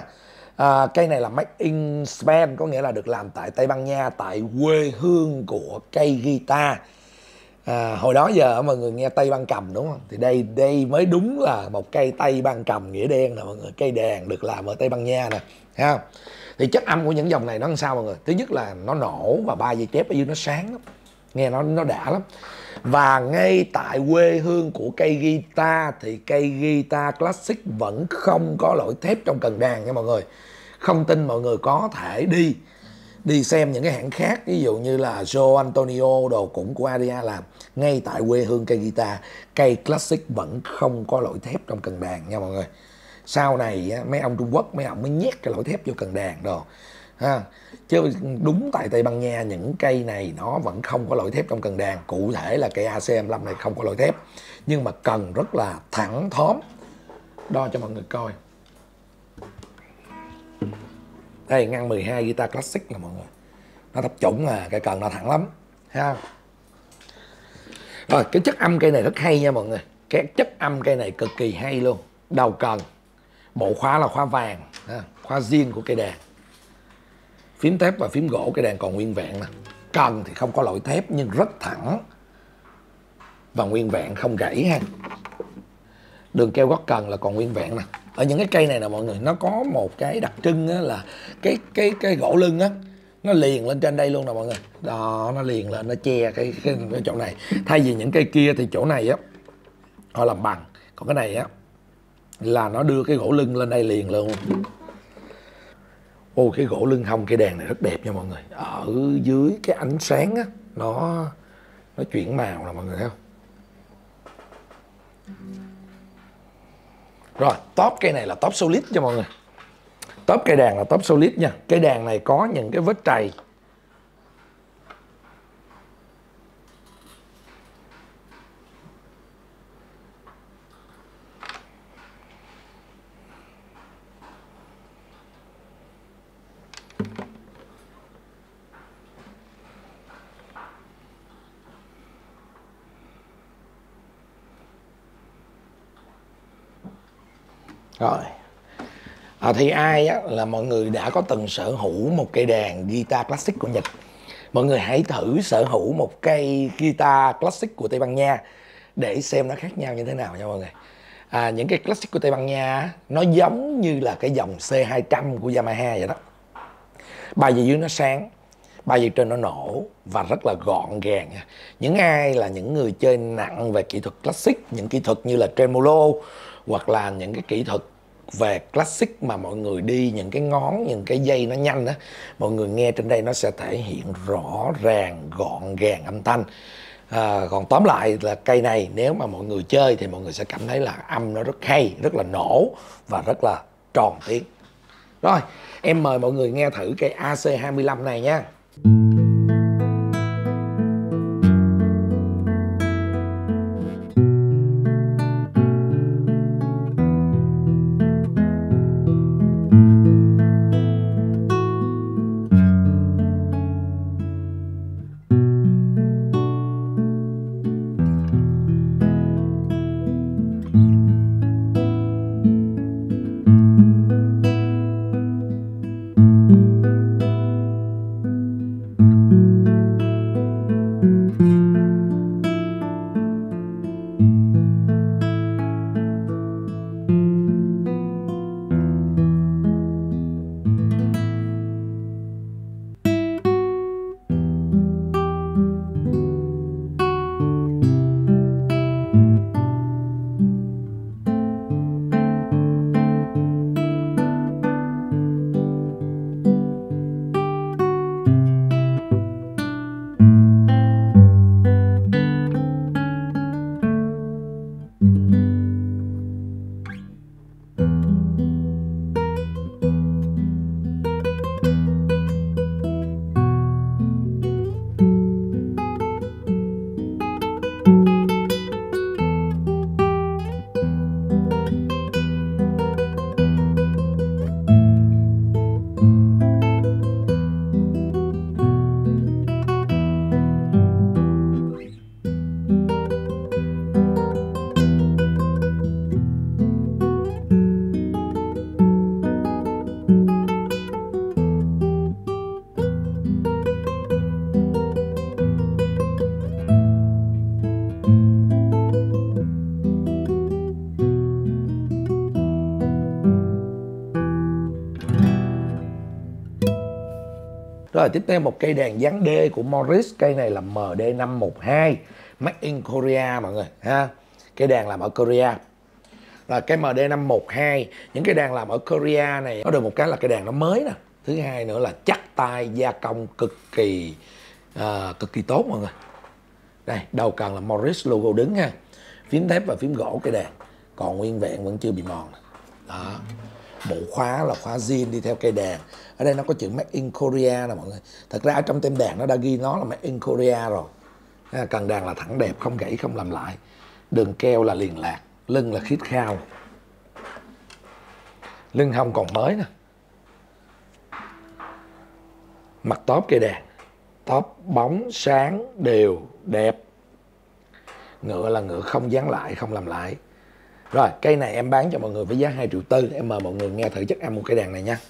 Cây này là Made in Spain, có nghĩa là được làm tại Tây Ban Nha, tại quê hương của cây guitar. Hồi đó giờ mọi người nghe Tây Ban Cầm đúng không? Thì đây mới đúng là một cây Tây Ban Cầm nghĩa đen nè mọi người. Cây đàn được làm ở Tây Ban Nha nè, thấy không? Thì chất âm của những dòng này nó làm sao mọi người? Thứ nhất là nó nổ và ba dây chép ở dưới nó sáng lắm, nghe nó đã lắm. Và ngay tại quê hương của cây guitar thì cây guitar classic vẫn không có lỗi thép trong cần đàn nha mọi người. Không tin mọi người có thể đi xem những cái hãng khác, ví dụ như là Joe Antonio đồ cũng của Aria làm. Ngay tại quê hương cây guitar, cây classic vẫn không có lỗi thép trong cần đàn nha mọi người. Sau này mấy ông Trung Quốc mấy ông mới nhét cái lỗi thép vô cần đàn đồ ha. Chứ đúng tại Tây Ban Nha những cây này nó vẫn không có lỗi thép trong cần đàn. Cụ thể là cây AC25 này không có lỗi thép, nhưng mà cần rất là thẳng thóm. Đo cho mọi người coi. Đây ngăn 12 guitar classic nè mọi người. Nó thấp chuẩn à, cái cần nó thẳng lắm ha. Rồi cái chất âm cây này rất hay nha mọi người. Cái chất âm cây này cực kỳ hay luôn. Đầu cần, bộ khóa là khóa vàng, khóa zin của cây đàn. Phím thép và phím gỗ cây đàn còn nguyên vẹn nè. Cần thì không có lỗi thép nhưng rất thẳng và nguyên vẹn không gãy ha. Đường keo gót cần là còn nguyên vẹn nè. Ở những cái cây này nè mọi người, nó có một cái đặc trưng là cái gỗ lưng á nó liền lên trên đây luôn nè mọi người. Đó, nó liền lên, nó che cái chỗ này. Thay vì những cây kia thì chỗ này á họ làm bằng, còn cái này á là nó đưa cái gỗ lưng lên đây liền luôn. Ô, cái gỗ lưng hông cây đàn này rất đẹp nha mọi người. Ở dưới cái ánh sáng á nó chuyển màu nè mọi người thấy không? Rồi, top cây này là top solid cho mọi người. Top cây đàn là top solid nha. Cây đàn này có những cái vết trầy. Rồi thì ai á, là mọi người đã có từng sở hữu một cây đàn guitar classic của Nhật, mọi người hãy thử sở hữu một cây guitar classic của Tây Ban Nha để xem nó khác nhau như thế nào nha mọi người. Những cái classic của Tây Ban Nha nó giống như là cái dòng C200 của Yamaha vậy đó. Ba dây dưới nó sáng, ba dây trên nó nổ và rất là gọn gàng nha. Những ai là những người chơi nặng về kỹ thuật classic, những kỹ thuật như là tremolo hoặc là những cái kỹ thuật về classic mà mọi người đi những cái ngón, những cái dây nó nhanh á, mọi người nghe trên đây nó sẽ thể hiện rõ ràng, gọn gàng âm thanh. Còn tóm lại là cây này nếu mà mọi người chơi thì mọi người sẽ cảm thấy là âm nó rất hay, rất là nổ và rất là tròn tiếng. Rồi, em mời mọi người nghe thử cây AC25 này nha. Rồi tiếp theo một cây đàn dáng D của Morris. Cây này là MD512, Made in Korea mọi người ha. Cây đàn làm ở Korea. Rồi cái MD512, những cái đàn làm ở Korea này có được một cái là cây đàn nó mới nè. Thứ hai nữa là chắc tay, gia công cực kỳ tốt mọi người. Đây, đầu cần là Morris logo đứng ha. Phím thép và phím gỗ cây đàn còn nguyên vẹn, vẫn chưa bị mòn. Đó. Bộ khóa là khóa zin đi theo cây đàn. Ở đây nó có chữ Made in Korea nè mọi người. Thật ra ở trong tem đàn nó đã ghi nó là Made in Korea rồi. Cần đàn là thẳng đẹp, không gãy, không làm lại. Đường keo là liền lạc, lưng là khít khao. Lưng hông còn mới nè. Mặt tóp cây đàn, tóp bóng, sáng, đều, đẹp. Ngựa là ngựa không dán lại, không làm lại. Rồi, cây này em bán cho mọi người với giá 2,4 triệu. Em mời mọi người nghe thử chất âm của cây đàn này nha.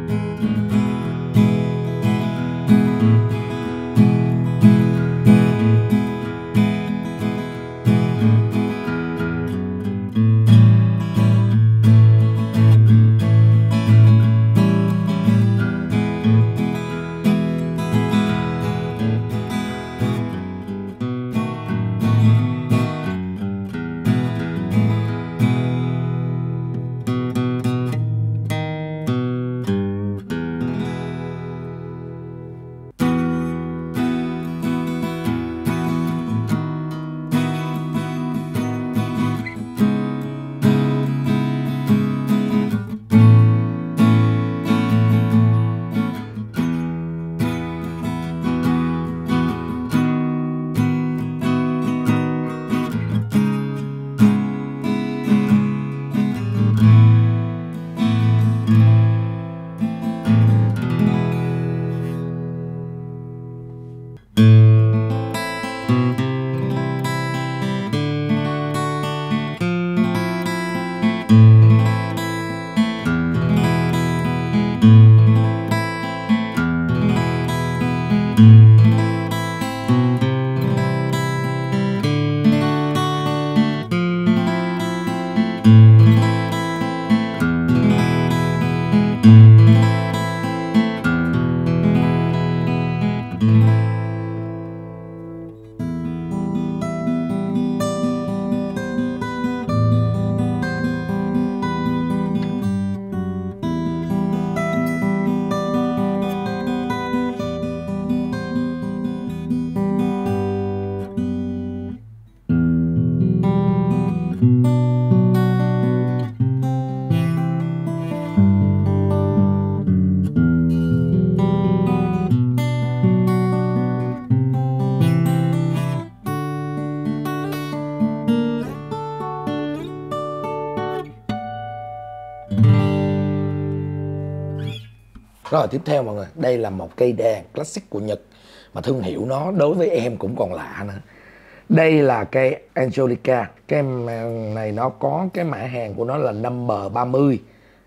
Rồi tiếp theo mọi người, đây là một cây đàn classic của Nhật mà thương hiệu nó đối với em cũng còn lạ nữa. Đây là cây Angelica. Cái này nó có cái mã hàng của nó là number 30,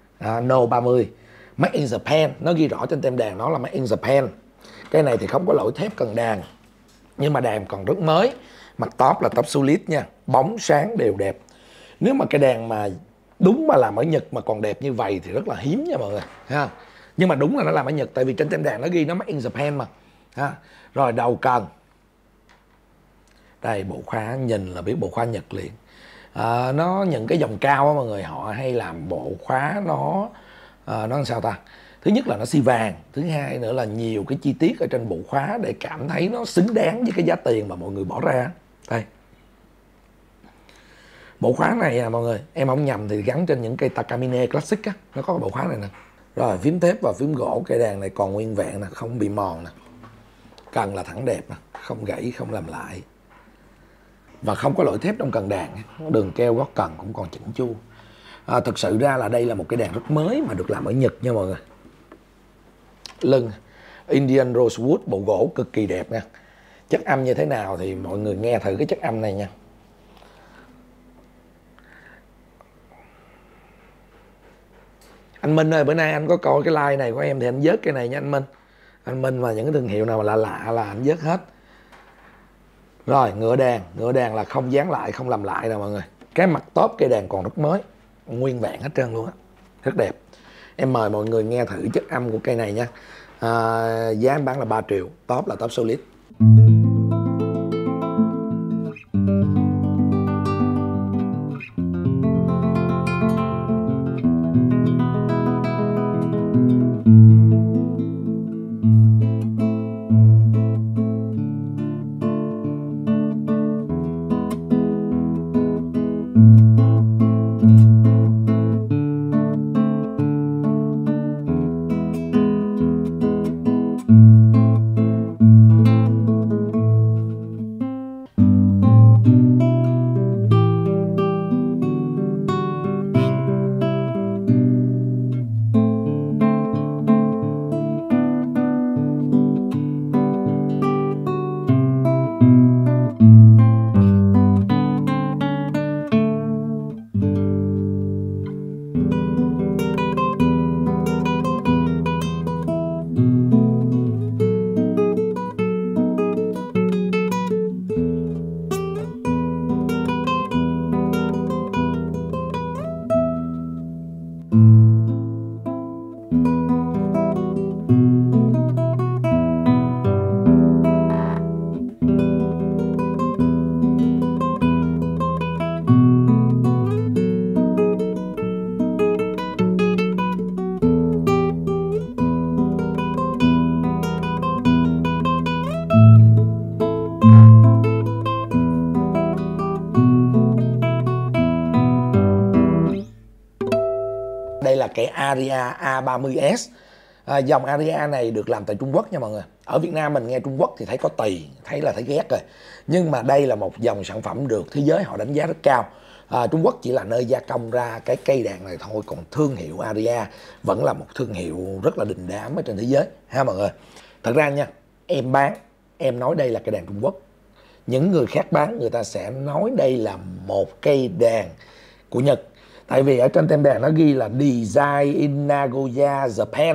no 30, Made in Japan. Nó ghi rõ trên tem đàn nó là Made in Japan. Cái này thì không có lỗi thép cần đàn, nhưng mà đàn còn rất mới. Mặt top là top solid nha, bóng sáng đều đẹp. Nếu mà cái đàn mà đúng mà làm ở Nhật mà còn đẹp như vậy thì rất là hiếm nha mọi người ha. Nhưng mà đúng là nó làm ở Nhật, tại vì trên tem đàn nó ghi nó Made in Japan mà ha. Rồi đầu cần, đây bộ khóa nhìn là biết bộ khóa Nhật liền. Nó những cái dòng cao á mọi người, họ hay làm bộ khóa nó làm sao ta, thứ nhất là nó xi vàng, thứ hai nữa là nhiều cái chi tiết ở trên bộ khóa để cảm thấy nó xứng đáng với cái giá tiền mà mọi người bỏ ra. Đây, bộ khóa này mọi người, em không nhầm thì gắn trên những cây Takamine Classic á, nó có cái bộ khóa này nè. Rồi phím thép và phím gỗ cây đàn này còn nguyên vẹn nè, không bị mòn nè. Cần là thẳng đẹp nè, không gãy, không làm lại. Và không có lỗi thép trong cần đàn, đường keo gót cần cũng còn chỉnh chu. Thực sự ra là đây là một cái đàn rất mới mà được làm ở Nhật nha mọi người. Lưng Indian Rosewood, bộ gỗ cực kỳ đẹp nha. Chất âm như thế nào thì mọi người nghe thử cái chất âm này nha. Anh Minh ơi, bữa nay anh có coi cái like này của em thì anh vớt cái này nha anh Minh. Anh Minh và những cái thương hiệu nào mà lạ lạ là anh vớt hết. Rồi ngựa đàn là không dán lại, không làm lại nè mọi người. Cái mặt top cây đàn còn rất mới, nguyên vẹn hết trơn luôn á, rất đẹp. Em mời mọi người nghe thử chất âm của cây này nha. Giá em bán là 3 triệu, top là top Solid. Đây là cái Aria A30S. Dòng Aria này được làm tại Trung Quốc nha mọi người. Ở Việt Nam mình nghe Trung Quốc thì thấy có tỳ, thấy là thấy ghét rồi. Nhưng mà đây là một dòng sản phẩm được thế giới họ đánh giá rất cao. Trung Quốc chỉ là nơi gia công ra cái cây đàn này thôi, còn thương hiệu Aria vẫn là một thương hiệu rất là đình đám ở trên thế giới ha mọi người. Thật ra nha, em bán, em nói đây là cây đàn Trung Quốc. Những người khác bán người ta sẽ nói đây là một cây đàn của Nhật. Tại vì ở trên tem đàn nó ghi là Design in Nagoya, Japan.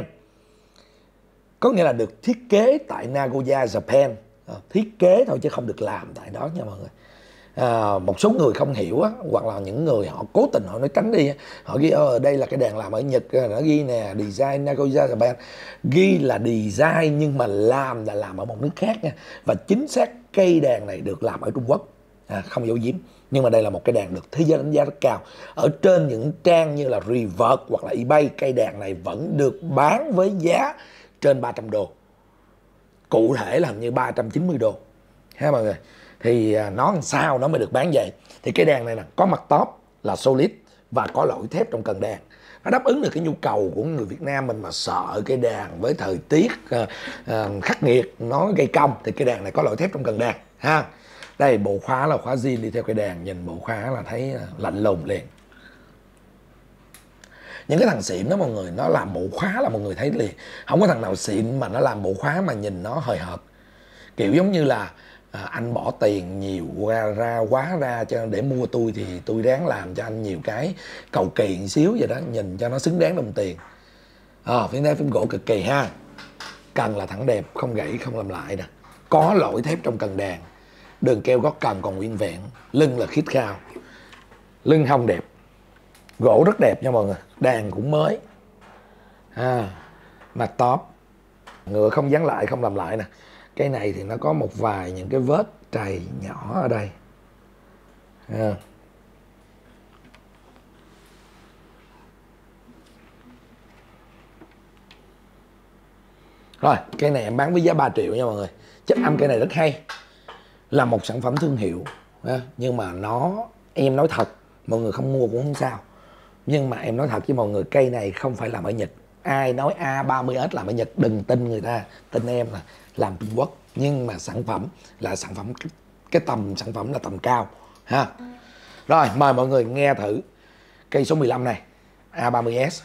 Có nghĩa là được thiết kế tại Nagoya, Japan. Thiết kế thôi chứ không được làm tại đó nha mọi người. Một số người không hiểu á, hoặc là những người họ cố tình họ nói tránh đi, họ ghi đây là cái đàn làm ở Nhật, nó ghi nè Design Nagoya, Japan. Ghi là design nhưng mà làm là làm ở một nước khác nha. Và chính xác cây đàn này được làm ở Trung Quốc, không giấu giếm. Nhưng mà đây là một cây đàn được thế giới đánh giá rất cao. Ở trên những trang như là Reverb hoặc là eBay, cây đàn này vẫn được bán với giá trên 300 đô. Cụ thể là hình như 390 đô ha mọi người. Thì nó làm sao nó mới được bán vậy? Thì cái đàn này nè, có mặt top là Solid và có lỗi thép trong cần đàn. Nó đáp ứng được cái nhu cầu của người Việt Nam mình mà sợ cái đàn với thời tiết khắc nghiệt nó gây cong, thì cái đàn này có lỗi thép trong cần đàn ha. Đây bộ khóa là khóa zin đi theo cái đàn, nhìn bộ khóa là thấy lạnh lùng liền. Những cái thằng xịn đó mọi người, nó làm bộ khóa là mọi người thấy liền. Không có thằng nào xịn mà nó làm bộ khóa mà nhìn nó hời hợt. Kiểu giống như là anh bỏ tiền nhiều quá ra cho để mua tôi thì tôi ráng làm cho anh nhiều cái cầu kỳ một xíu vậy đó, nhìn cho nó xứng đáng đồng tiền. Phím đá phím gỗ cực kỳ ha. Cần là thẳng đẹp, không gãy, không làm lại nè. Có lỗi thép trong cần đàn. Đường keo gót cần còn nguyên vẹn. Lưng là khít khao. Lưng hông đẹp. Gỗ rất đẹp nha mọi người. Đàn cũng mới. Mặt top. Ngựa không dán lại, không làm lại nè. Cái này thì nó có một vài những cái vết trầy nhỏ ở đây. Rồi, cây này em bán với giá 3 triệu nha mọi người. Chất âm cây này rất hay. Là một sản phẩm thương hiệu. Nhưng mà em nói thật, mọi người không mua cũng không sao. Nhưng mà em nói thật với mọi người, cây này không phải làm ở Nhật. Ai nói A30S làm ở Nhật đừng tin người ta, tin em là làm Trung Quốc. Nhưng mà sản phẩm là sản phẩm, cái tầm sản phẩm là tầm cao ha. Rồi mời mọi người nghe thử cây số 15 này, A30S.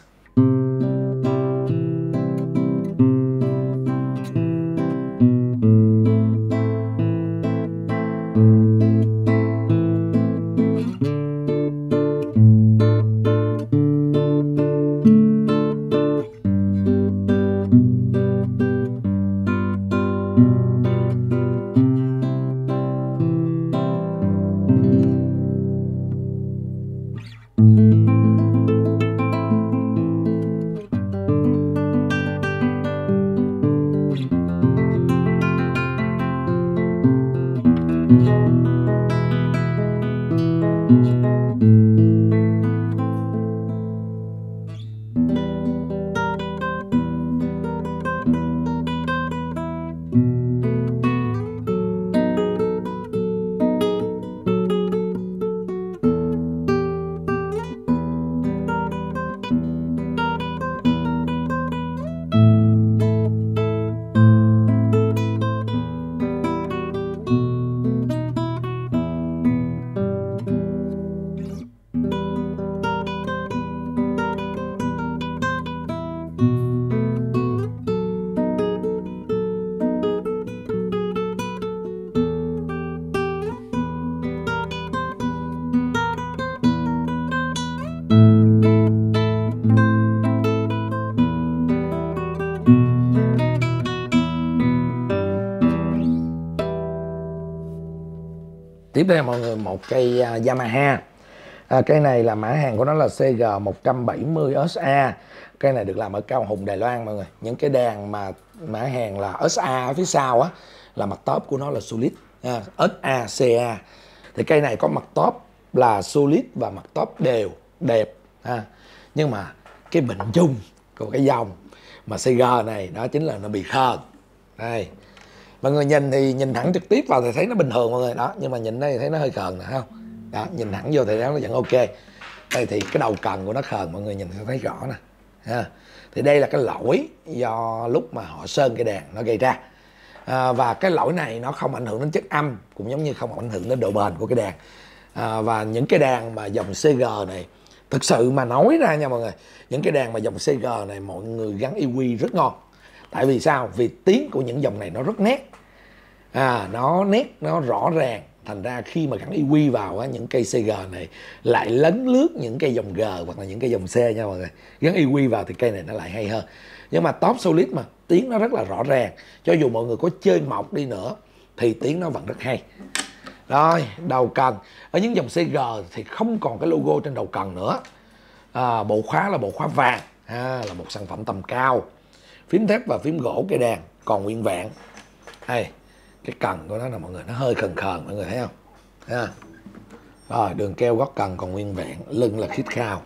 Tiếp theo mọi người, một cây Yamaha. Cây này là mã hàng của nó là CG170SA. Cây này được làm ở Cao Hùng, Đài Loan mọi người. Những cái đàn mà mã hàng là SA ở phía sau á là mặt top của nó là solid, SACA. Thì cây này có mặt top là solid và mặt top đều đẹp. Nhưng mà cái bệnh chung của cái dòng mà CG này đó chính là nó bị khờn. Đây, mọi người nhìn thì nhìn thẳng trực tiếp vào thì thấy nó bình thường mọi người đó, nhưng mà nhìn đây thì thấy nó hơi khờn nè, không đó, nhìn thẳng vô thì nó vẫn ok. Đây thì cái đầu cần của nó khờn, mọi người nhìn thấy rõ nè. Thì đây là cái lỗi do lúc mà họ sơn cái đàn nó gây ra. Và cái lỗi này nó không ảnh hưởng đến chất âm, cũng giống như không ảnh hưởng đến độ bền của cái đàn. Và những cái đàn mà dòng CG này, thực sự mà nói ra nha mọi người, những cái đàn mà dòng CG này mọi người gắn EQ rất ngon. Tại vì sao? Vì tiếng của những dòng này nó rất nét, nó nét, nó rõ ràng. Thành ra khi mà gắn EQ vào những cây CG này lại lấn lướt những cây dòng G hoặc là những cây dòng C nha mọi người. Gắn EQ vào thì cây này nó lại hay hơn. Nhưng mà top solid mà tiếng nó rất là rõ ràng, cho dù mọi người có chơi mộc đi nữa thì tiếng nó vẫn rất hay. Rồi, đầu cần ở những dòng CG thì không còn cái logo trên đầu cần nữa. Bộ khóa là bộ khóa vàng, là một sản phẩm tầm cao. Phím thép và phím gỗ cây đàn còn nguyên vẹn. Đây, cái cần của nó là mọi người, nó hơi khờn khờn mọi người thấy không? Rồi, đường keo gót cần còn nguyên vẹn, lưng là khít khao.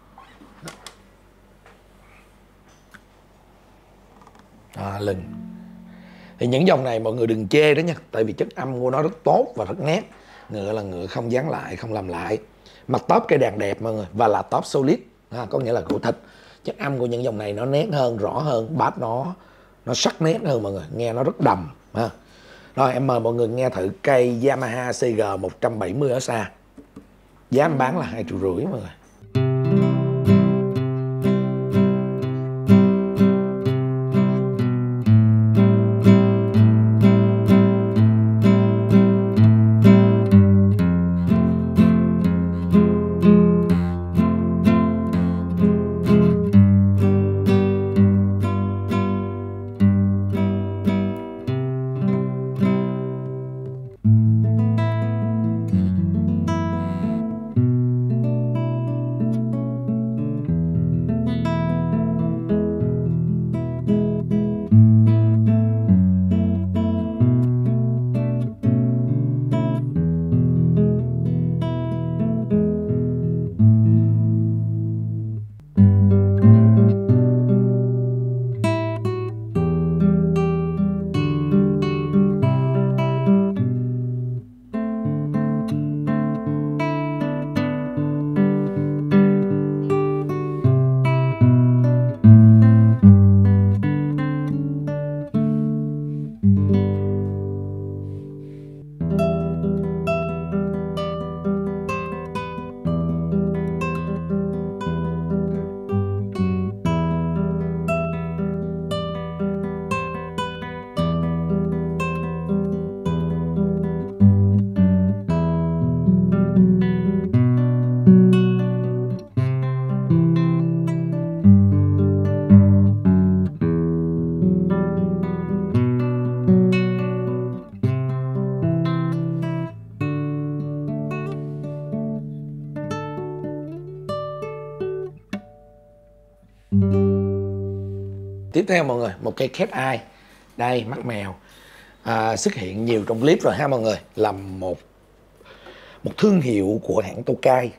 Lưng thì những dòng này mọi người đừng chê đó nha, tại vì chất âm của nó rất tốt và rất nét. Ngựa là ngựa không dán lại, không làm lại. Mặt top cây đàn đẹp mọi người, và là top solid, có nghĩa là gỗ thịt. Chất âm của những dòng này nó nét hơn, rõ hơn, bass nó sắc nét hơn mọi người, nghe nó rất đầm. Rồi em mời mọi người nghe thử cây Yamaha CG170 SA. Giá em bán là 2,5 triệu mọi người. Tiếp theo mọi người, một cây Cat Eye. Đây, mắt mèo xuất hiện nhiều trong clip rồi ha mọi người. Là một thương hiệu của hãng Tokai.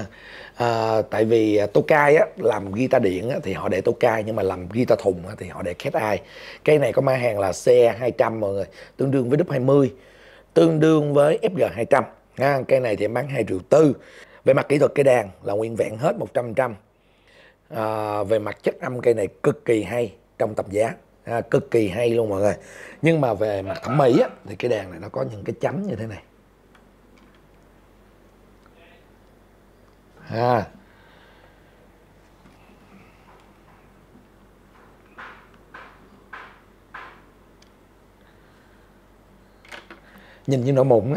Tại vì Tokai làm guitar điện thì họ để Tokai, nhưng mà làm guitar thùng thì họ để Cat Eye. Cây này có mã hàng là CE200 mọi người, tương đương với W20, tương đương với FG200. Cây này thì em bán 2,4 triệu. Về mặt kỹ thuật cây đàn là nguyên vẹn hết 100%. Về mặt chất âm cây này cực kỳ hay trong tầm giá, cực kỳ hay luôn mọi người. Nhưng mà về mặt thẩm mỹ thì cái đàn này nó có những cái chấm như thế này. Nhìn như nó mụn á.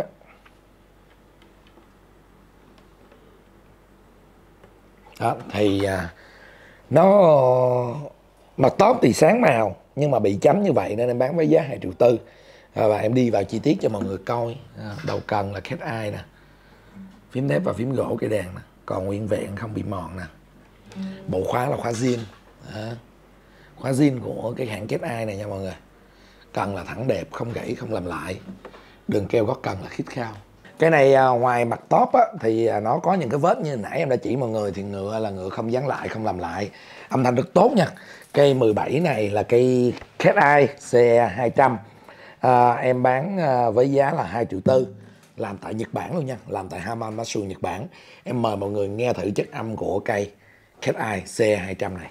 Đó, thì nó mặt top thì sáng màu nhưng mà bị chấm như vậy nên em bán với giá 2,4 triệu. Và em đi vào chi tiết cho mọi người coi. Đầu cần là Cat Eye nè, phím thép và phím gỗ cây đàn nè, còn nguyên vẹn không bị mòn nè. Bộ khóa là khóa zin, khóa zin của cái hãng Cat Eye này nha mọi người. Cần là thẳng đẹp, không gãy, không làm lại. Đường keo gót cần là khít khao. Cái này ngoài mặt top á, thì nó có những cái vết như nãy em đã chỉ mọi người, thì ngựa là ngựa không dán lại, không làm lại. Âm thanh rất tốt nha. Cây 17 này là cây Cat Eye CE 200. Em bán với giá là 2,4 triệu. Làm tại Nhật Bản luôn nha, làm tại Hamamatsu Nhật Bản. Em mời mọi người nghe thử chất âm của cây Cat Eye CE 200 này.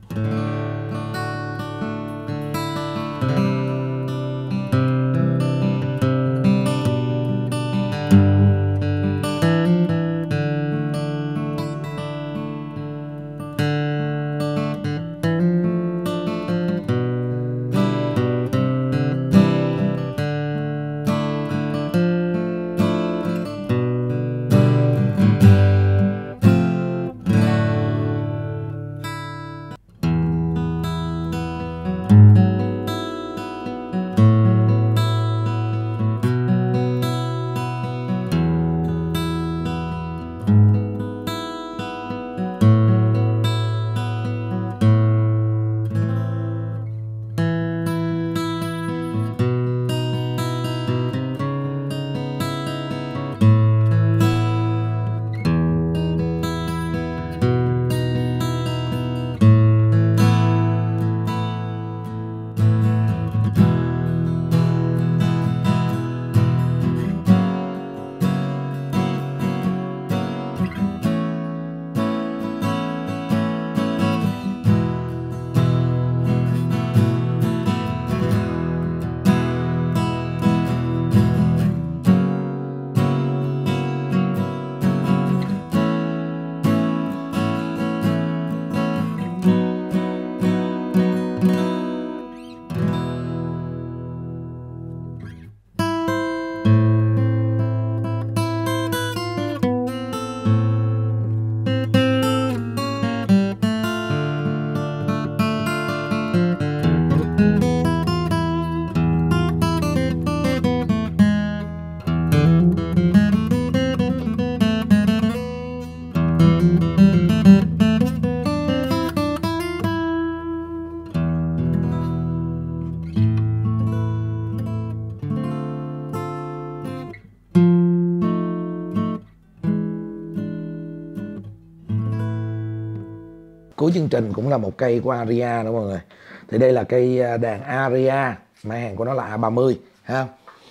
Cuối chương trình cũng là một cây của Aria nữa mọi người. Thì đây là cây đàn Aria, mã hàng của nó là A30 ha.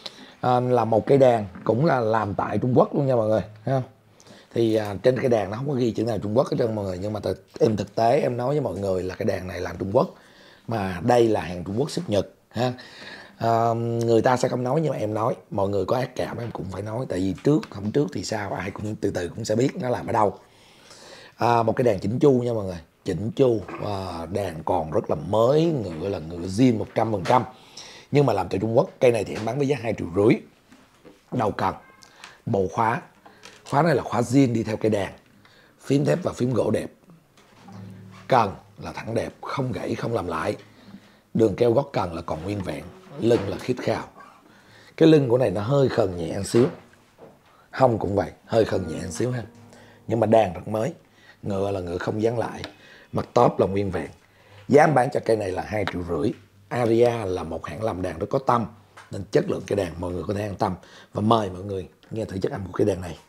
Là một cây đàn cũng là làm tại Trung Quốc luôn nha mọi người ha. Thì trên cây đàn nó không có ghi chữ nào Trung Quốc hết trơn mọi người, nhưng mà em thực tế em nói với mọi người là cái đàn này làm Trung Quốc, mà đây là hàng Trung Quốc xuất Nhật ha. Người ta sẽ không nói nhưng mà em nói, mọi người có ác cảm em cũng phải nói, tại vì không trước thì sao, ai cũng từ từ cũng sẽ biết nó làm ở đâu. Một cái đàn chỉnh chu nha mọi người, chỉnh chu, đàn còn rất là mới, ngựa là ngựa zin 100%, nhưng mà làm từ Trung Quốc. Cây này thì em bán với giá 2,5 triệu. Đầu cần, bộ khóa này là khóa zin đi theo cây đàn, phím thép và phím gỗ đẹp, cần là thẳng đẹp, không gãy, không làm lại. Đường keo gót cần là còn nguyên vẹn, lưng là khít khao. Cái lưng của này nó hơi khần nhẹ một xíu, hông cũng vậy, hơi khần nhẹ một xíu ha, nhưng mà đàn rất mới. Ngựa là ngựa không dán lại, mặt top là nguyên vẹn. Giá bán cho cây này là 2,5 triệu. Aria là một hãng làm đàn rất có tâm, nên chất lượng cây đàn mọi người có thể an tâm. Và mời mọi người nghe thử chất âm của cây đàn này.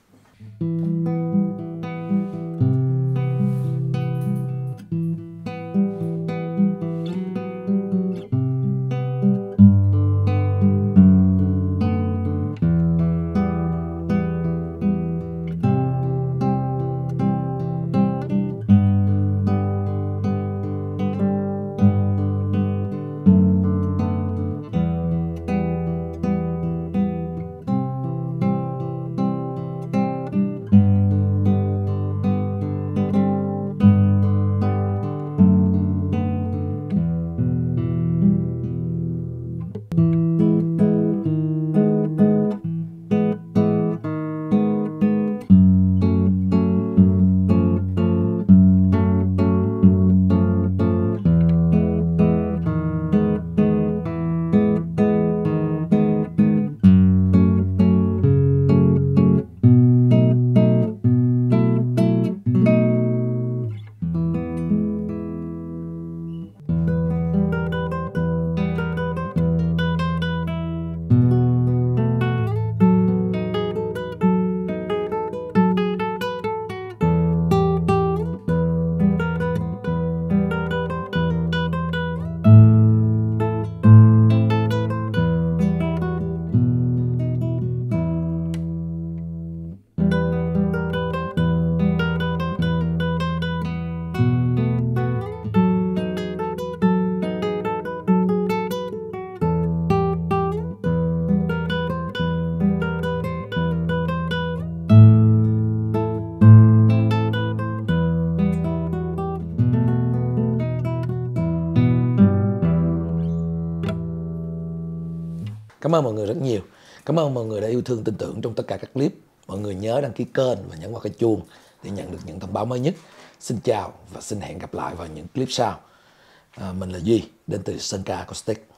Cảm ơn mọi người rất nhiều. Cảm ơn mọi người đã yêu thương tin tưởng trong tất cả các clip. Mọi người nhớ đăng ký kênh và nhấn vào cái chuông để nhận được những thông báo mới nhất. Xin chào và xin hẹn gặp lại vào những clip sau. Mình là Duy, đến từ Sơn Ca Acoustic.